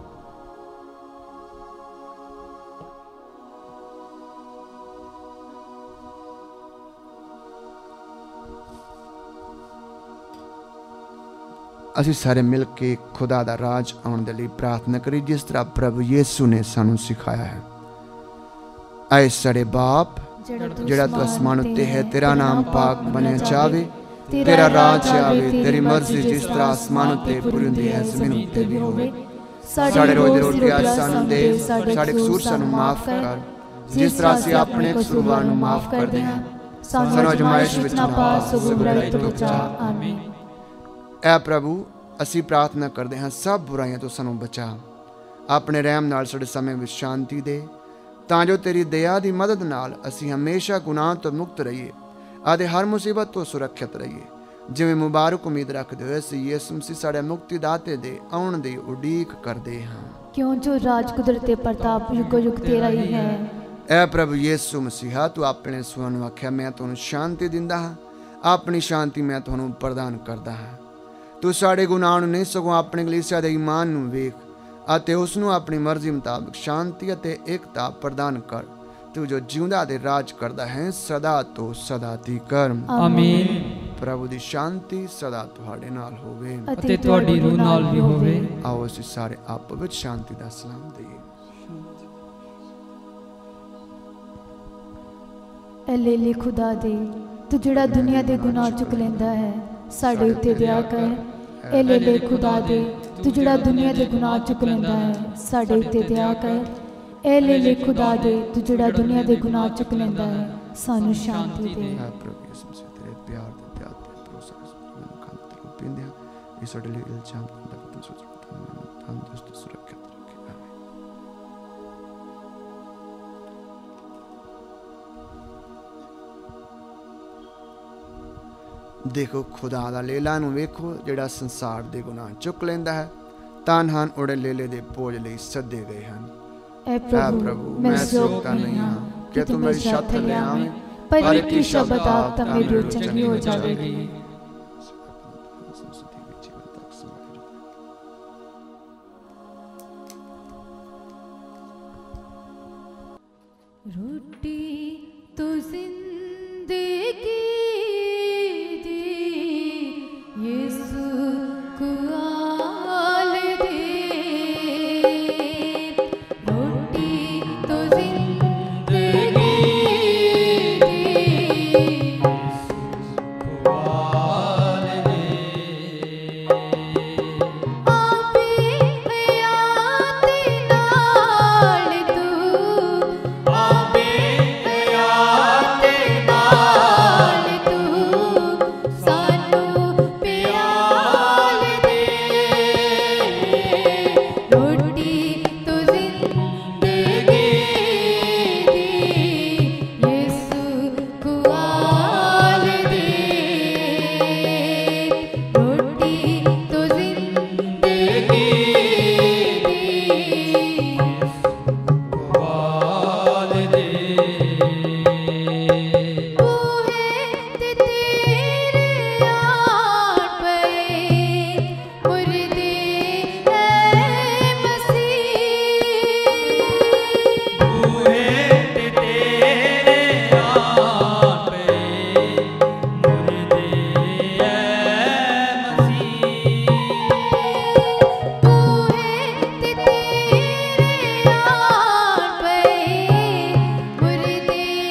ਅਸੀਂ ਸਾਰੇ ਮਿਲ ਕੇ ਖੁਦਾ ਦਾ ਰਾਜ ਆਉਣ ਦੇ ਲਈ ਪ੍ਰਾਰਥਨਾ ਕਰੀ, ਜਿਸ ਤਰ੍ਹਾਂ ਪ੍ਰਭੂ ਯਿਸੂ ਨੇ ਸਾਨੂੰ ਸਿਖਾਇਆ ਹੈ। ਐ ਸਾਡੇ ਬਾਪ ਜਿਹੜਾ ਤੂੰ ਅਸਮਾਨ ਉੱਤੇ ਹੈ, ਤੇਰਾ ਨਾਮ ਪਾਕ ਬਣਿਆ ਜਾਵੇ, ਤੇਰਾ ਰਾਜ ਆਵੇ, ਤੇਰੀ ਮਰਜ਼ੀ ਜਿਸ ਤਰ੍ਹਾਂ ਅਸਮਾਨ ਉੱਤੇ ਪੂਰੀ ਹੁੰਦੀ ਹੈ ਜ਼ਮੀਨ ਉੱਤੇ ਵੀ ਹੋਵੇ। ਸਾਡੇ ਰੋਜ਼ ਦੀ ਰੋਟੀ ਅੱਜ ਸਾਨੂੰ ਦੇ, ਸਾਡੇ ਕਸੂਰ ਸਾਨੂੰ ਮਾਫ ਕਰ ਜਿਸ ਤਰ੍ਹਾਂ ਅਸੀਂ ਆਪਣੇ ਕਸੂਰਵਾਰਾਂ ਨੂੰ ਮਾਫ ਕਰਦੇ ਹਾਂ, ਸਾਨੂੰ ਅਜ਼ਮਾਇਸ਼ ਵਿੱਚ ਨਾ ਪਾ ਸਗੋਂ ਬੁਰਾਈ ਤੋਂ ਬਚਾ। ਆਮੀਨ। ਐ ਪ੍ਰਭੂ ਅਸੀਂ ਪ੍ਰਾਰਥਨਾ ਕਰਦੇ ਹਾਂ ਸਭ ਬੁਰਾਈਆਂ ਤੋਂ ਸਾਨੂੰ ਬਚਾ, ਆਪਣੇ ਰਹਿਮ ਨਾਲ ਸਾਡੇ ਸਮੇਂ ਵਿੱਚ ਸ਼ਾਂਤੀ ਦੇ, ਤਾਂ ਜੋ ਤੇਰੀ ਦਇਆ ਦੀ ਮਦਦ ਨਾਲ ਅਸੀਂ ਹਮੇਸ਼ਾ ਗੁਨਾਹ ਤੋਂ ਮੁਕਤ ਰਹੀਏ ਅਤੇ ਹਰ ਮੁਸੀਬਤ ਤੋਂ ਸੁਰੱਖਿਅਤ ਰਹੀਏ। ਜਿਵੇਂ ਮੁਬਾਰਕ ਉਮੀਦ ਰੱਖਦੇ ਹੋਏ ਅਸੀਂ ਯਿਸੂ ਮਸੀਹ ਸਾਡੇ ਮੁਕਤੀ ਦਾਤੇ ਦੇ ਆਉਣ ਦੀ ਉਡੀਕ ਕਰਦੇ ਹਾਂ। क्यों जो राज कुदरत ते प्रताप युगो युग तेरा ही है। ਐ ਪ੍ਰਭੂ ਯਿਸੂ ਮਸੀਹਾ, ਤੂੰ ਆਪਣੇ ਸੂਆਂ ਨੂੰ ਆਖਿਆ, ਮੈਂ ਤੁਹਾਨੂੰ ਸ਼ਾਂਤੀ ਦਿੰਦਾ ਹਾਂ, ਆਪਣੀ ਸ਼ਾਂਤੀ ਮੈਂ ਤੁਹਾਨੂੰ ਪ੍ਰਦਾਨ ਕਰਦਾ ਹਾਂ। ਤੂੰ ਸਾਡੇ ਗੁਨਾਹ ਨੂੰ ਨਹੀਂ ਸਗੋਂ ਆਪਣੇ ਕਲੀਸਿਆ ਦੇ ਈਮਾਨ ਨੂੰ ਵੇਖ ਅਤੇ ਉਸ ਨੂੰ ਆਪਣੀ ਮਰਜ਼ੀ ਮੁਤਾਬਕ ਸ਼ਾਂਤੀ ਅਤੇ ਏਕਤਾ ਪ੍ਰਦਾਨ ਕਰ। ਤੂੰ ਜੋ ਜਿਉਂਦਾ ਤੇ ਰਾਜ ਕਰਦਾ ਹੈ ਸਦਾ ਤੋਂ ਸਦਾ ਤੀਕਰ। ਆਮੀਨ। ਪ੍ਰਭੂ ਦੀ ਸ਼ਾਂਤੀ ਸਦਾ ਤੁਹਾਡੇ ਨਾਲ ਹੋਵੇ ਅਤੇ ਤੁਹਾਡੀ ਰੂਹ ਨਾਲ ਵੀ ਹੋਵੇ। ਆਓ ਅਸੀਂ ਸਾਰੇ ਆਪਸ ਵਿੱਚ ਸ਼ਾਂਤੀ ਦਾ ਸਲਾਮ ਦਈਏ। ਐ ਲੇਲੇ ਖੁਦਾ ਦੇ, ਤੂੰ ਜਿਹੜਾ ਦੁਨੀਆ ਦੇ ਗੁਨਾਹ ਚੁੱਕ ਲੈਂਦਾ ਹੈ, ਸਾਡੇ ਉੱਤੇ ਦਇਆ ਕਰ। ਐ ਲੇਲੇ ਖੁਦਾ ਦੇ, ਤੂੰ ਜਿਹੜਾ ਦੁਨੀਆ ਦੇ ਗੁਨਾਹ ਚੁੱਕ ਲੈਂਦਾ ਹੈ, ਸਾਡੇ ਉੱਤੇ ਦਇਆ ਕਰ। ਐ ਲੇਲੇ ਖੁਦਾ ਦੇ, ਤੂੰ ਜਿਹੜਾ ਦੁਨੀਆ ਦੇ ਗੁਨਾਹ ਚੁੱਕ ਲੈਂਦਾ ਹੈ, ਸਾਨੂੰ ਸ਼ਾਂਤੀ ਦੇ। ਹੈ ਪ੍ਰਭੂ ਯਿਸੂ ਮਸੀਹ, ਤੇਰੇ ਪਿਆਰ ਦੇ ਪਿਆਰ ਤੇ ਭਰੋਸਾ ਮੈਨੂੰ ਕੰਨ ਤੇ ਰੋ ਪਿੰਦੇ ਹਾਂ। ਇਹ ਸਾਡੇ ਲਈ ਇਲਜ਼ਾਮ ਦਾ ਪਤਨ ਸੋਚ ਤੰਦਰੁਸਤ ਸੁਰੱਖਿਅਤ ਰੱਖੇ। ਆਮੀਨ। ਦੇਖੋ ਖੁਦਾ ਦਾ ਲੇਲਾ ਨੂੰ ਵੇਖੋ, ਜਿਹੜਾ ਸੰਸਾਰ ਦੇ ਗੁਨਾਹ ਚੁੱਕ ਲੈਂਦਾ ਹੈ। ਧੰਨ ਹਨ ਉਹਦੇ ਲੇਲੇ ਦੇ ਭੋਜ ਲਈ ਸੱਦੇ ਗਏ ਹਨ। ਐ ਪ੍ਰਭੂ ਮੈਂ ਸੋਚਦਾ ਨਹੀਂ ਹਾਂ ਕਿ ਤੂੰ ਮੇਰੀ ਛੱਤ ਥੱਲੇ ਆਵੇਂ, ਪਰ ਇੱਕ ਹੀ ਸ਼ਬਦ ਆਖ ਤਾਂ ਮੇਰੀ ਰੂਹ ਚੰਗੀ ਹੋ ਜਾਵੇਗੀ। रोटी तो जिंदगी दी यीशु को आल दे। रोटी तो जिंदगी दी आपे हयात नाल तू मुर्दे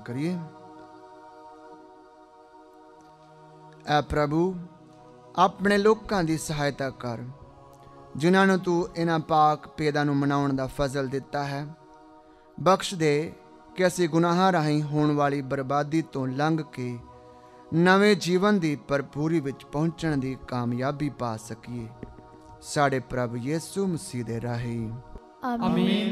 करिए। ऐ प्रभु अपने लोकां दी सहायता कर जिन्हां नूं तू इन्हां पाक भेदां नूं मनाउण दा फजल दिता है। बख्श दे कि असीं गुनाहां राहीं होण वाली बर्बादी तो लंघ के नवें जीवन दी भरपूरी विच पहुंचण दी कामयाबी पा सकीए। साडे प्रभु यीशु मसीह दे राही आमीन।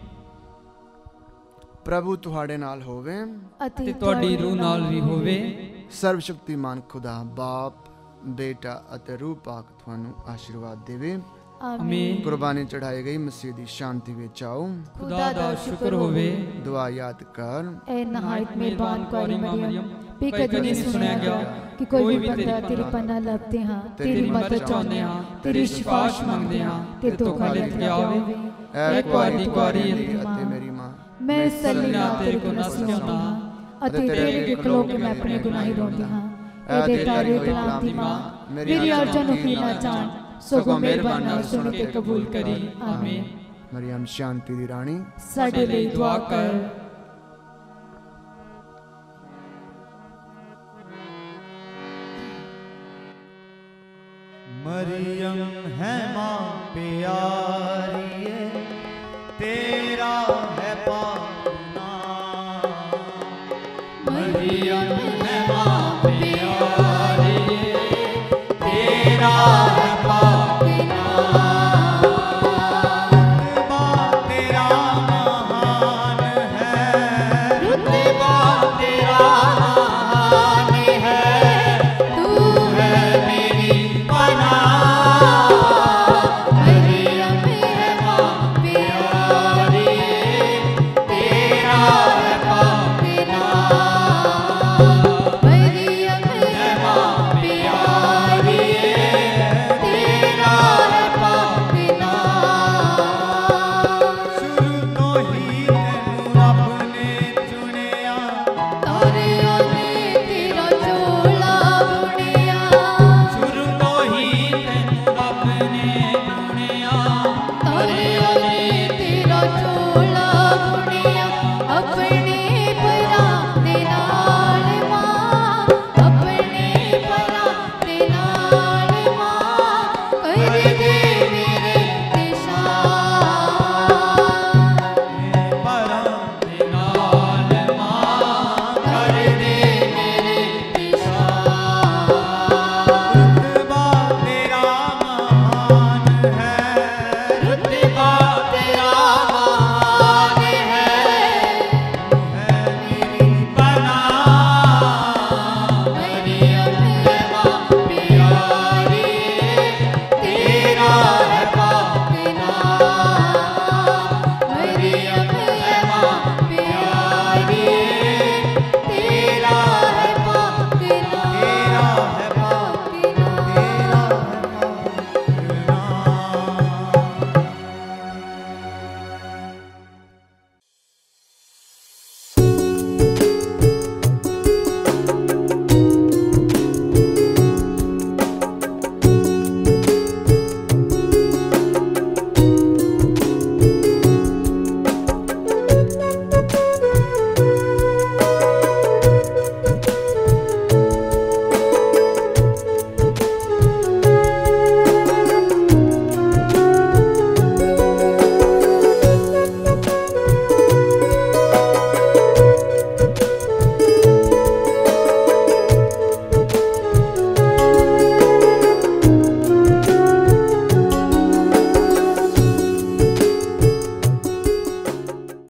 प्रभु तुहाडे नाल होवे ते तुहाडी रूह नाल भी होवे। सर्वशक्तिमान खुदा बाप बेटा अते रूह पाक तुहानू आशीर्वाद देवे। आमीन। कुर्बानी चढ़ाई गई मसीह दी शांति विच आओ। खुदा दा शुक्र होवे। दुआ याद कर। ए नहायत मेहरबान कुआरी मरियम, भी कदी नहीं सुनया गया कि कोई भी बंदा तेरी पन्ना लभदे हां, तेरी मदद चाहते हां, तेरी सिफारिश मंगदे हां ते तू गले ते आवे। ऐ कुआरी कुआरी अते मेरी मां, मैं सल्लीना तेरे को नसना अते तेरे के खलो के मैं अपने गुनाह रोंदी हां। ए तारे कलाम दी मां, मेरी अर्जन की ना जान, सगों मेहरबान और सुन के कबूल करी। आमीन। मरियम शांति दी रानी, साडे लिए दुआ कर। मरियम है मां प्यारी,